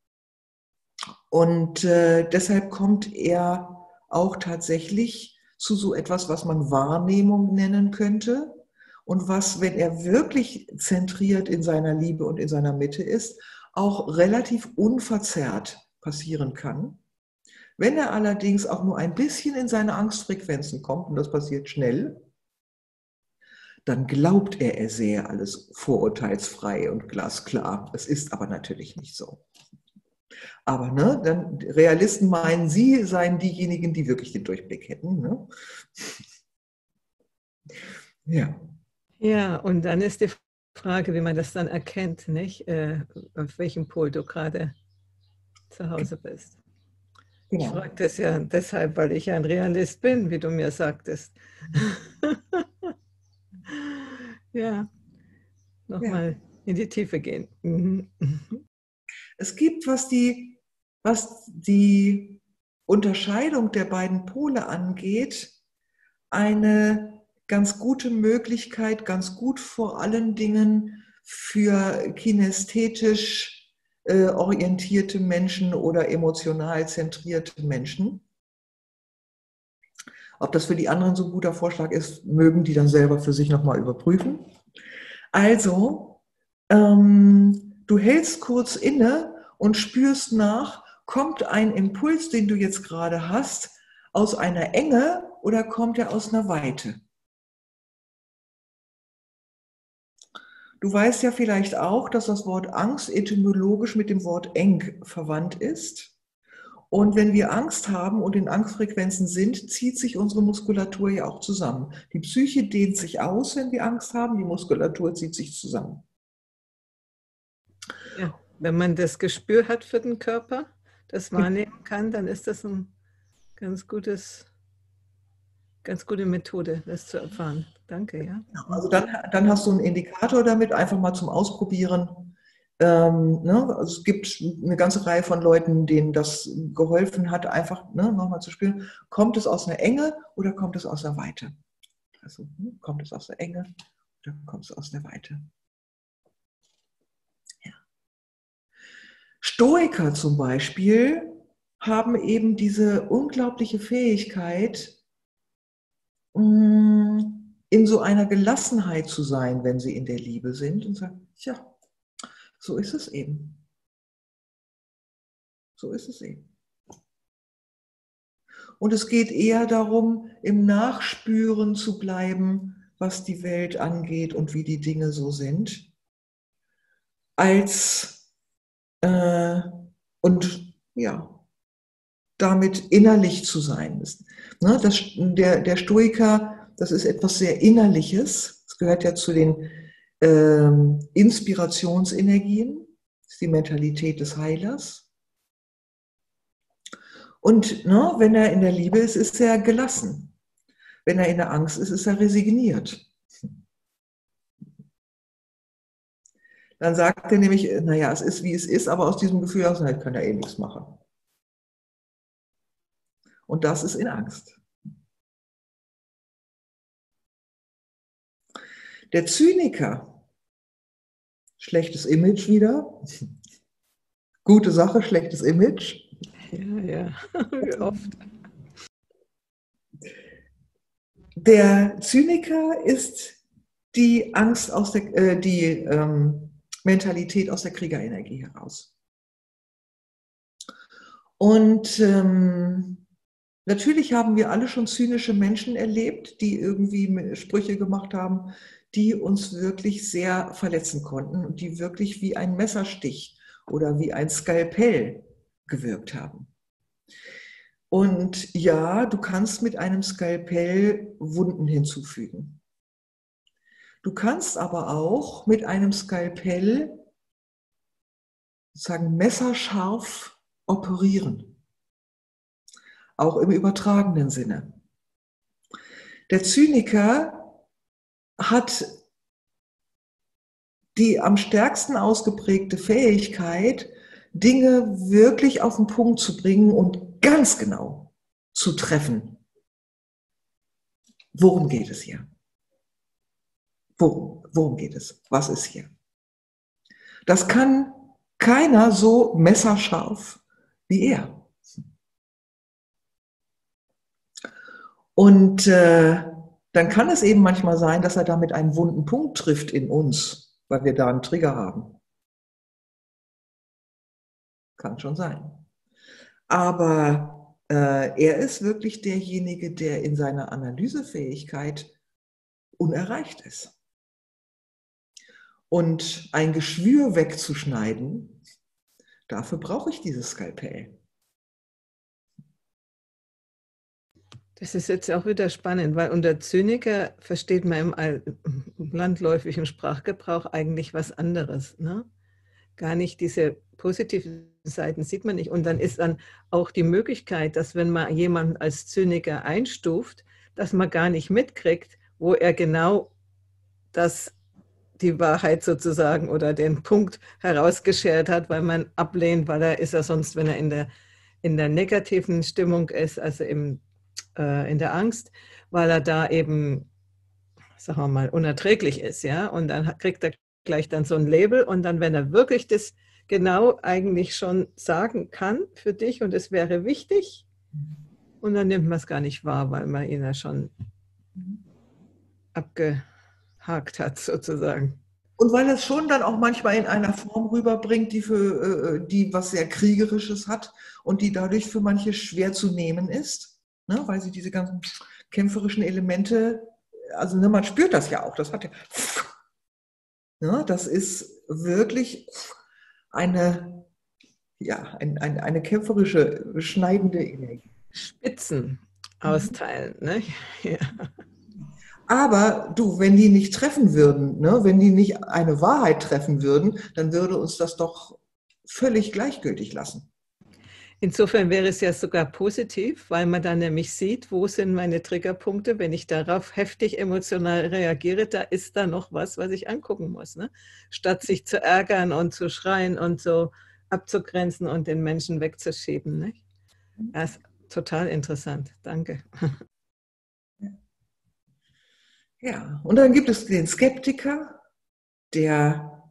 [SPEAKER 2] Und deshalb kommt er auch tatsächlich zu so etwas, was man Wahrnehmung nennen könnte. Und was, wenn er wirklich zentriert in seiner Liebe und in seiner Mitte ist, auch relativ unverzerrt passieren kann. Wenn er allerdings auch nur ein bisschen in seine Angstfrequenzen kommt, und das passiert schnell, dann glaubt er sähe alles vorurteilsfrei und glasklar. Es ist aber natürlich nicht so. Aber dann Realisten meinen, sie seien diejenigen, die wirklich den Durchblick hätten. Ne? Ja.
[SPEAKER 1] Ja, und dann ist die Frage, wie man das dann erkennt, nicht? Auf welchem Pol du gerade zu Hause bist. Ich
[SPEAKER 2] Genau.
[SPEAKER 1] frage das ja deshalb, weil ich ein Realist bin, wie du mir sagtest. Ja,
[SPEAKER 2] Ja.
[SPEAKER 1] nochmal in die Tiefe gehen. Mhm.
[SPEAKER 2] Es gibt, was die Unterscheidung der beiden Pole angeht, eine ganz gute Möglichkeit, ganz gut vor allen Dingen für kinästhetisch orientierte Menschen oder emotional zentrierte Menschen. Ob das für die anderen so ein guter Vorschlag ist, mögen die dann selber für sich nochmal überprüfen. Also, Du hältst kurz inne und spürst nach, kommt ein Impuls, den du jetzt gerade hast, aus einer Enge oder kommt er aus einer Weite? Du weißt ja vielleicht auch, dass das Wort Angst etymologisch mit dem Wort eng verwandt ist. Und wenn wir Angst haben und in Angstfrequenzen sind, zieht sich unsere Muskulatur ja auch zusammen. Die Psyche dehnt sich aus, wenn wir Angst haben, die Muskulatur zieht sich zusammen.
[SPEAKER 1] Ja, wenn man das Gespür hat für den Körper, das wahrnehmen kann, dann ist das ein ganz gute Methode, das zu erfahren. Danke, ja.
[SPEAKER 2] Also dann hast du einen Indikator damit, einfach mal zum Ausprobieren. Ne? Also es gibt eine ganze Reihe von Leuten, denen das geholfen hat, einfach nochmal zu spüren, kommt es aus einer Enge oder kommt es aus der Weite? Also kommt es aus der Enge oder kommt es aus der Weite? Ja. Stoiker zum Beispiel haben eben diese unglaubliche Fähigkeit, in so einer Gelassenheit zu sein, wenn sie in der Liebe sind und sagen, tja, so ist es eben. So ist es eben. Und es geht eher darum, im Nachspüren zu bleiben, was die Welt angeht und wie die Dinge so sind, als und ja, damit innerlich zu sein. Der Stoiker, das ist etwas sehr Innerliches. Es gehört ja zu den Inspirationsenergien. Das ist die Mentalität des Heilers. Und wenn er in der Liebe ist, ist er gelassen. Wenn er in der Angst ist, ist er resigniert. Dann sagt er nämlich, naja, es ist, wie es ist, aber aus diesem Gefühl aus, kann er eh nichts machen. Und das ist in Angst. Der Zyniker, schlechtes Image wieder. Gute Sache, schlechtes Image.
[SPEAKER 1] Ja, wie oft.
[SPEAKER 2] Der Zyniker ist die Angst aus der, Mentalität aus der Kriegerenergie heraus. Und natürlich haben wir alle schon zynische Menschen erlebt, die irgendwie Sprüche gemacht haben, die uns wirklich sehr verletzen konnten und die wirklich wie ein Messerstich oder wie ein Skalpell gewirkt haben. Und ja, du kannst mit einem Skalpell Wunden hinzufügen. Du kannst aber auch mit einem Skalpell sozusagen messerscharf operieren. Auch im übertragenen Sinne. Der Zyniker hat die am stärksten ausgeprägte Fähigkeit, Dinge wirklich auf den Punkt zu bringen und ganz genau zu treffen. Worum geht es hier? Worum geht es? Was ist hier? Das kann keiner so messerscharf wie er. Und dann kann es eben manchmal sein, dass er damit einen wunden Punkt trifft in uns, weil wir da einen Trigger haben. Kann schon sein. Aber er ist wirklich derjenige, der in seiner Analysefähigkeit unerreicht ist. Und ein Geschwür wegzuschneiden, dafür brauche ich dieses Skalpell.
[SPEAKER 1] Das ist jetzt auch wieder spannend, weil unter Zyniker versteht man im landläufigen Sprachgebrauch eigentlich was anderes. Ne? Gar nicht diese positiven Seiten sieht man nicht. Und dann ist dann auch die Möglichkeit, dass wenn man jemanden als Zyniker einstuft, dass man gar nicht mitkriegt, wo er genau die Wahrheit sozusagen oder den Punkt herausgeschert hat, weil man ablehnt, weil er ist ja sonst, wenn er in der negativen Stimmung ist, also in der Angst, weil er da eben, sagen wir mal, unerträglich ist, ja, und dann kriegt er gleich dann so ein Label und dann, wenn er wirklich das genau eigentlich schon sagen kann für dich und es wäre wichtig und dann nimmt man es gar nicht wahr, weil man ihn ja schon abgehakt hat sozusagen.
[SPEAKER 2] Und weil es schon dann auch manchmal in einer Form rüberbringt, die was sehr Kriegerisches hat und die dadurch für manche schwer zu nehmen ist, ne, weil sie diese ganzen kämpferischen Elemente, also ne, man spürt das ja auch, das hat ja, ne, das ist wirklich eine, ja, eine kämpferische, schneidende Energie.
[SPEAKER 1] Spitzen austeilen, ne? Ja.
[SPEAKER 2] Aber du, wenn die nicht treffen würden, ne, wenn die nicht eine Wahrheit treffen würden, dann würde uns das doch völlig gleichgültig lassen.
[SPEAKER 1] Insofern wäre es ja sogar positiv, weil man dann nämlich sieht, wo sind meine Triggerpunkte. Wenn ich darauf heftig emotional reagiere, da ist da noch was, was ich angucken muss. Ne? Statt sich zu ärgern und zu schreien und so abzugrenzen und den Menschen wegzuschieben. Ne? Das ist total interessant. Danke.
[SPEAKER 2] Ja, und dann gibt es den Skeptiker, der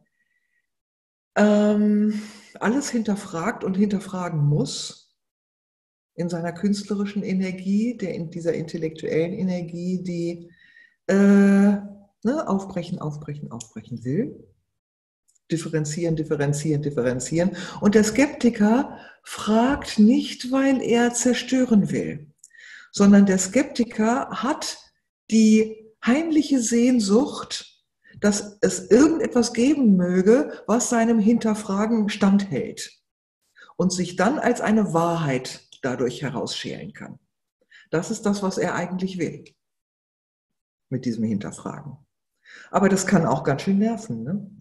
[SPEAKER 2] alles hinterfragt und hinterfragen muss in seiner künstlerischen Energie, in dieser intellektuellen Energie, die ne, aufbrechen, aufbrechen, aufbrechen will. Differenzieren, differenzieren, differenzieren. Und der Skeptiker fragt nicht, weil er zerstören will, sondern der Skeptiker hat die heimliche Sehnsucht, dass es irgendetwas geben möge, was seinem Hinterfragen standhält und sich dann als eine Wahrheit dadurch herausschälen kann. Das ist das, was er eigentlich will mit diesem Hinterfragen. Aber das kann auch ganz schön nerven. Ne?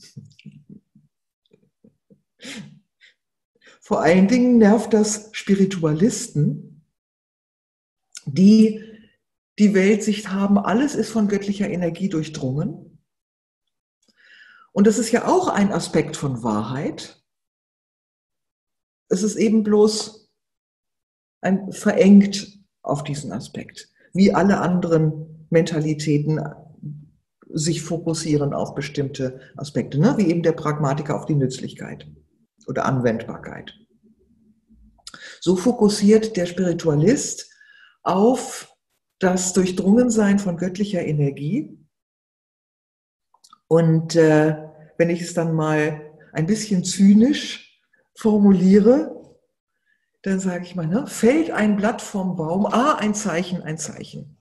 [SPEAKER 2] Vor allen Dingen nervt das Spiritualisten, die die Weltsicht haben, alles ist von göttlicher Energie durchdrungen. Und das ist ja auch ein Aspekt von Wahrheit. Es ist eben bloß verengt auf diesen Aspekt, wie alle anderen Mentalitäten sich fokussieren auf bestimmte Aspekte, ne? Wie eben der Pragmatiker auf die Nützlichkeit oder Anwendbarkeit. So fokussiert der Spiritualist auf das Durchdrungensein von göttlicher Energie. Und wenn ich es dann mal ein bisschen zynisch formuliere, dann sage ich mal, ne, fällt ein Blatt vom Baum, ein Zeichen, ein Zeichen.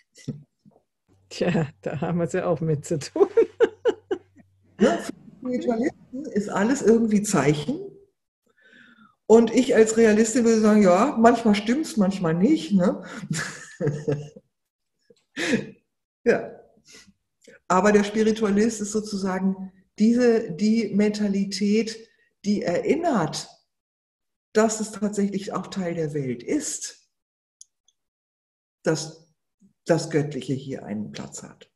[SPEAKER 1] Tja, da haben wir es ja auch mit zu tun.
[SPEAKER 2] Ne, für Spiritualisten ist alles irgendwie Zeichen. Und ich als Realistin würde sagen, ja, manchmal stimmt es, manchmal nicht. Ne? Ja. Aber der Spiritualist ist sozusagen die Mentalität, die erinnert, dass es tatsächlich auch Teil der Welt ist, dass das Göttliche hier einen Platz hat.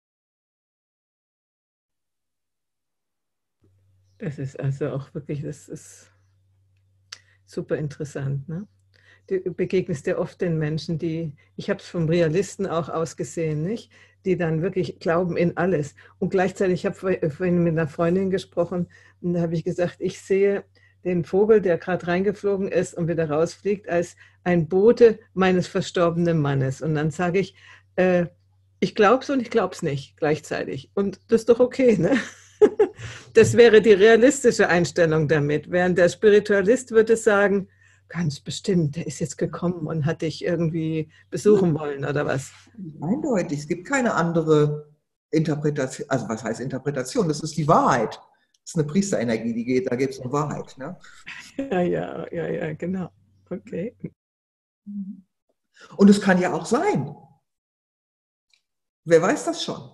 [SPEAKER 1] Das ist also auch wirklich, das ist super interessant. Ne? Du begegnest ja oft den Menschen, ich habe es vom Realisten auch ausgesehen, nicht? Die dann wirklich glauben in alles. Und gleichzeitig, ich habe vorhin mit einer Freundin gesprochen und da habe ich gesagt, ich sehe den Vogel, der gerade reingeflogen ist und wieder rausfliegt, als ein Bote meines verstorbenen Mannes. Und dann sage ich glaube es und ich glaube es nicht gleichzeitig. Und das ist doch okay, ne? Das wäre die realistische Einstellung damit. Während der Spiritualist würde sagen, ganz bestimmt, der ist jetzt gekommen und hat dich irgendwie besuchen wollen oder was?
[SPEAKER 2] Eindeutig, es gibt keine andere Interpretation, also was heißt Interpretation? Das ist die Wahrheit. Das ist eine Priesterenergie, die geht, da geht es um Wahrheit. Ne?
[SPEAKER 1] Ja, genau. Okay.
[SPEAKER 2] Und es kann ja auch sein. Wer weiß das schon?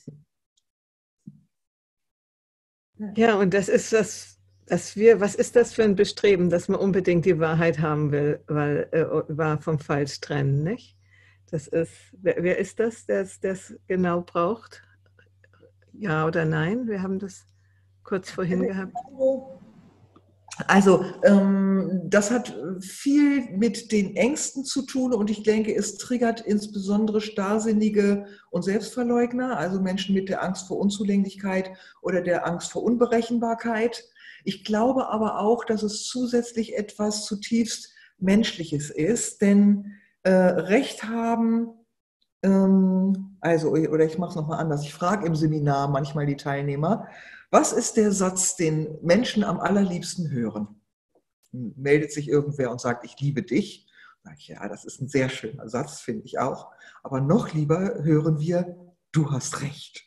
[SPEAKER 1] Ja, und das ist das, was ist das für ein Bestreben, dass man unbedingt die Wahrheit haben will, weil wahr vom Falsch trennen, nicht? Das ist, wer ist das, der es genau braucht? Ja oder nein? Wir haben das kurz vorhin gehabt.
[SPEAKER 2] Also, das hat viel mit den Ängsten zu tun und ich denke, es triggert insbesondere Starrsinnige und Selbstverleugner, also Menschen mit der Angst vor Unzulänglichkeit oder der Angst vor Unberechenbarkeit. Ich glaube aber auch, dass es zusätzlich etwas zutiefst Menschliches ist, denn Recht haben Also, oder ich mache es nochmal anders. Ich frage im Seminar manchmal die Teilnehmer, was ist der Satz, den Menschen am allerliebsten hören? Meldet sich irgendwer und sagt, ich liebe dich. Sage ich, ja, das ist ein sehr schöner Satz, finde ich auch. Aber noch lieber hören wir, du hast recht.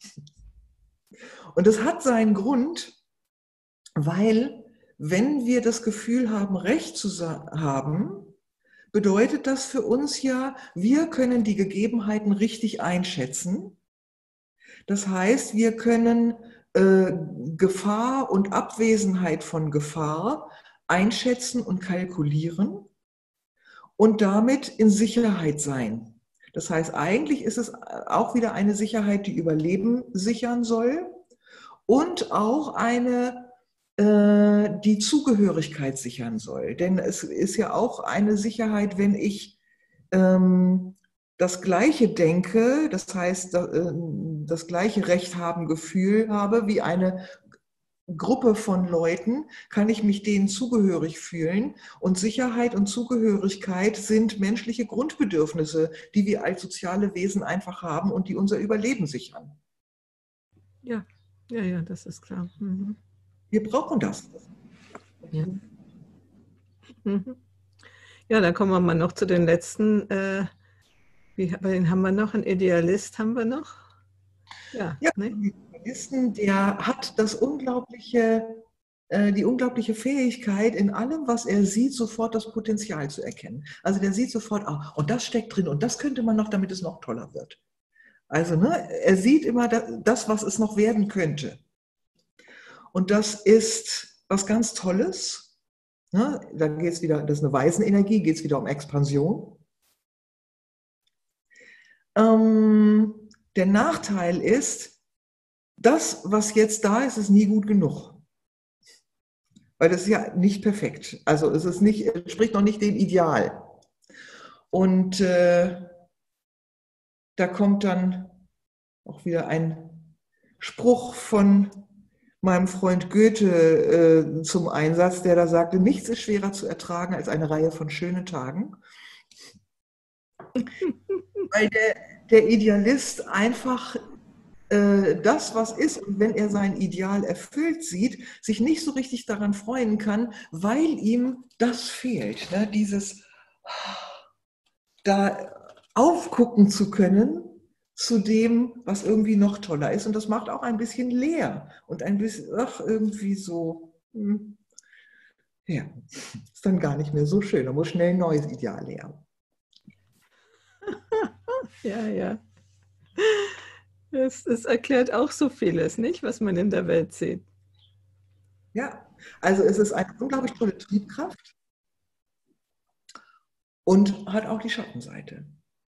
[SPEAKER 2] Und es hat seinen Grund, weil wenn wir das Gefühl haben, recht zu haben, bedeutet das für uns ja, wir können die Gegebenheiten richtig einschätzen. Das heißt, wir können Gefahr und Abwesenheit von Gefahr einschätzen und kalkulieren und damit in Sicherheit sein. Das heißt, eigentlich ist es auch wieder eine Sicherheit, die Überleben sichern soll und auch eine, die Zugehörigkeit sichern soll. Denn es ist ja auch eine Sicherheit, wenn ich das Gleiche denke, das heißt, das gleiche Recht haben, Gefühl habe wie eine Gruppe von Leuten, kann ich mich denen zugehörig fühlen. Und Sicherheit und Zugehörigkeit sind menschliche Grundbedürfnisse, die wir als soziale Wesen einfach haben und die unser Überleben sichern.
[SPEAKER 1] Ja, ja, das ist klar. Mhm.
[SPEAKER 2] Wir brauchen das.
[SPEAKER 1] Ja. Mhm. Ja, dann kommen wir mal noch zu den letzten. Wen haben wir noch? Einen Idealist haben wir noch? Ja,
[SPEAKER 2] Ja,
[SPEAKER 1] ne?
[SPEAKER 2] der Idealisten, der hat die unglaubliche Fähigkeit, in allem, was er sieht, sofort das Potenzial zu erkennen. Also der sieht sofort, und das steckt drin und das könnte man noch, damit es noch toller wird. Also er sieht immer das, was es noch werden könnte. Und das ist was ganz Tolles. Ne? Da geht es wieder, das ist eine Weisenenergie, geht es wieder um Expansion. Der Nachteil ist, das, was jetzt da ist, ist nie gut genug. Weil das ist ja nicht perfekt. Also es ist nicht, entspricht noch nicht dem Ideal. Und da kommt dann auch wieder ein Spruch von meinem Freund Goethe zum Einsatz, der da sagte, nichts ist schwerer zu ertragen als eine Reihe von schönen Tagen. Weil der Idealist einfach das, was ist, und wenn er sein Ideal erfüllt sieht, sich nicht so richtig daran freuen kann, weil ihm das fehlt. Ne? Dieses da aufgucken zu können zu dem, was irgendwie noch toller ist. Und das macht auch ein bisschen leer und ein bisschen, irgendwie so, ja, ist dann gar nicht mehr so schön. Da muss schnell ein neues Ideal her.
[SPEAKER 1] Ja. Es erklärt auch so vieles, nicht, was man in der Welt sieht.
[SPEAKER 2] Ja, also es ist eine unglaublich tolle Triebkraft und hat auch die Schattenseite.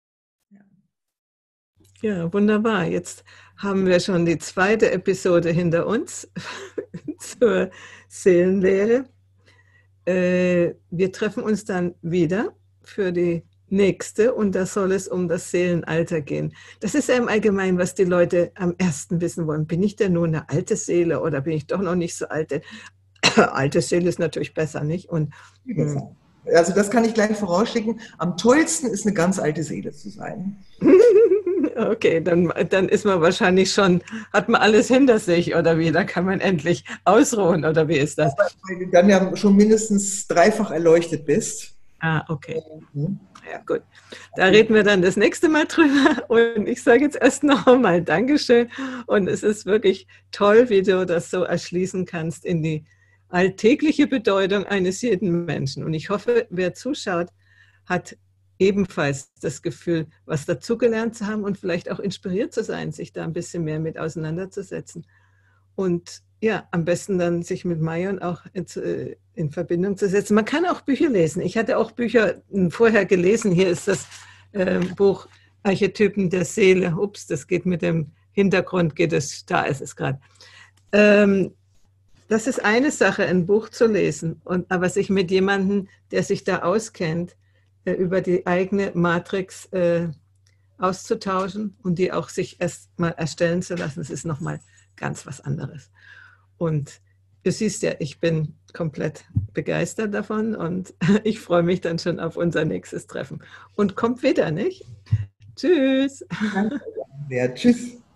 [SPEAKER 1] Ja, wunderbar. Jetzt haben wir schon die zweite Episode hinter uns zur Seelenlehre. Wir treffen uns dann wieder für die nächste und da soll es um das Seelenalter gehen. Das ist ja im Allgemeinen, was die Leute am ersten wissen wollen. Bin ich denn nur eine alte Seele oder bin ich doch noch nicht so alt? Alte Seele ist natürlich besser, nicht? Und,
[SPEAKER 2] also das kann ich gleich vorausschicken. Am tollsten ist eine ganz alte Seele zu sein.
[SPEAKER 1] Okay, dann ist man wahrscheinlich schon, hat man alles hinter sich oder wie? Da kann man endlich ausruhen oder wie ist das?
[SPEAKER 2] Weil du dann ja schon mindestens dreifach erleuchtet bist.
[SPEAKER 1] Ah, okay. Ja, gut. Da reden wir dann das nächste Mal drüber. Und ich sage jetzt erst noch einmal Dankeschön. Und es ist wirklich toll, wie du das so erschließen kannst in die alltägliche Bedeutung eines jeden Menschen. Und ich hoffe, wer zuschaut, hat ebenfalls das Gefühl, was dazugelernt zu haben und vielleicht auch inspiriert zu sein, sich da ein bisschen mehr mit auseinanderzusetzen. Und ja, am besten dann sich mit Marion auch in Verbindung zu setzen. Man kann auch Bücher lesen. Ich hatte auch Bücher vorher gelesen. Hier ist das Buch Archetypen der Seele. Ups, das geht mit dem Hintergrund, da ist es gerade. Das ist eine Sache, ein Buch zu lesen, aber sich mit jemandem, der sich da auskennt, über die eigene Matrix auszutauschen und die auch sich erst mal erstellen zu lassen, das ist nochmal ganz was anderes. Und du siehst ja, ich bin komplett begeistert davon und ich freue mich dann schon auf unser nächstes Treffen. Und kommt wieder, nicht? Tschüss.
[SPEAKER 2] Danke sehr. Tschüss.